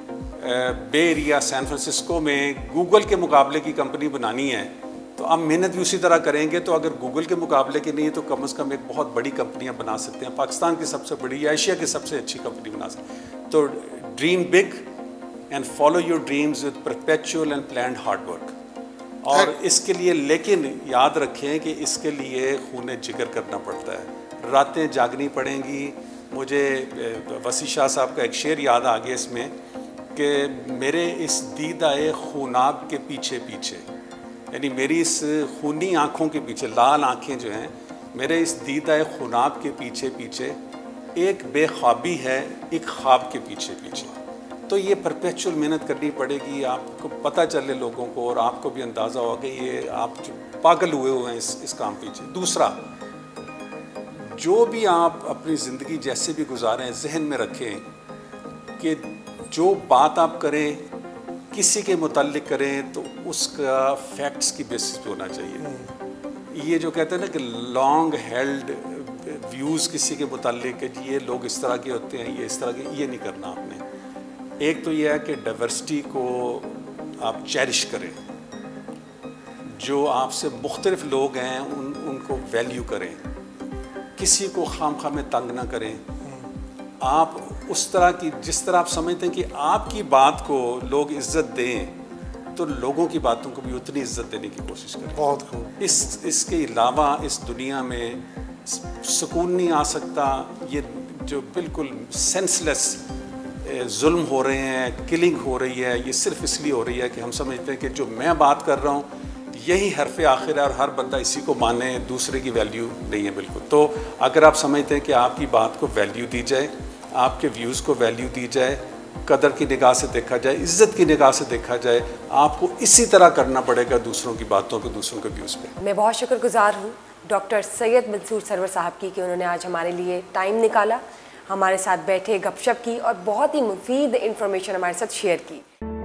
बे एरिया सैन फ्रांसिस्को में गूगल के मुकाबले की कंपनी बनानी है, तो आप मेहनत भी उसी तरह करेंगे। तो अगर गूगल के मुकाबले की नहीं है तो कम से कम एक बहुत बड़ी कंपनियां बना सकते हैं, पाकिस्तान की सबसे बड़ी या एशिया की सबसे अच्छी कंपनी बना सकते हैं। तो dream big and follow your dreams with perpetual and planned hard work. और इसके लिए लेकिन याद रखें कि इसके लिए खून जिगर करना पड़ता है, रातें जागनी पड़ेंगी। मुझे वसी शाह साहब का एक शेर याद आ गया इसमें कि मेरे इस दीदाए खूनाब के पीछे पीछे, यानी मेरी इस खूनी आँखों के पीछे, लाल आँखें जो हैं, मेरे इस दीदाए खूनाब के पीछे पीछे एक बेख्वाबी है, एक ख्वाब के पीछे पीछे। तो ये परपेचुअल मेहनत करनी पड़ेगी, आपको पता चले लोगों को और आपको भी अंदाज़ा होगा कि ये आप जो पागल हुए हैं इस काम पीछे। दूसरा, जो भी आप अपनी ज़िंदगी जैसे भी गुजारें, जहन में रखें कि जो बात आप करें किसी के मुताल्लिक करें तो उसका फैक्ट्स की बेसिस पे होना चाहिए। ये जो कहते हैं ना कि लॉन्ग हेल्ड व्यूज़ किसी के मुताल्लिक कि ये लोग इस तरह के होते हैं, ये इस तरह के, ये नहीं करना आपने। एक तो यह है कि डाइवर्सिटी को आप चेरिश करें, जो आपसे मुख्तलिफ लोग हैं उनको वैल्यू करें, किसी को खामखा में तंग ना करें। आप उस तरह की, जिस तरह आप समझते हैं कि आपकी बात को लोग इज्जत दें, तो लोगों की बातों को भी उतनी इज्जत देने की कोशिश करें। बहुत खूब। इसके अलावा इस दुनिया में सुकून नहीं आ सकता। ये जो बिल्कुल सेंसलेस जुल्म हो रहे हैं, किलिंग हो रही है, ये सिर्फ इसलिए हो रही है कि हम समझते हैं कि जो मैं बात कर रहा हूँ यही हरफ आखिर है और हर बंदा इसी को माने, दूसरे की वैल्यू नहीं है बिल्कुल। तो अगर आप समझते हैं कि आपकी बात को वैल्यू दी जाए, आपके व्यूज़ को वैल्यू दी जाए, कदर की निगाह से देखा जाए, इज़्ज़त की निगाह से देखा जाए, आपको इसी तरह करना पड़ेगा दूसरों की बातों पे, दूसरों के व्यूज़ पे। मैं बहुत शुक्रगुजार हूँ डॉक्टर सैयद मंसूर सरवर साहब की कि उन्होंने आज हमारे लिए टाइम निकाला, हमारे साथ बैठे, गपशप की और बहुत ही मुफीद इंफॉर्मेशन हमारे साथ शेयर की।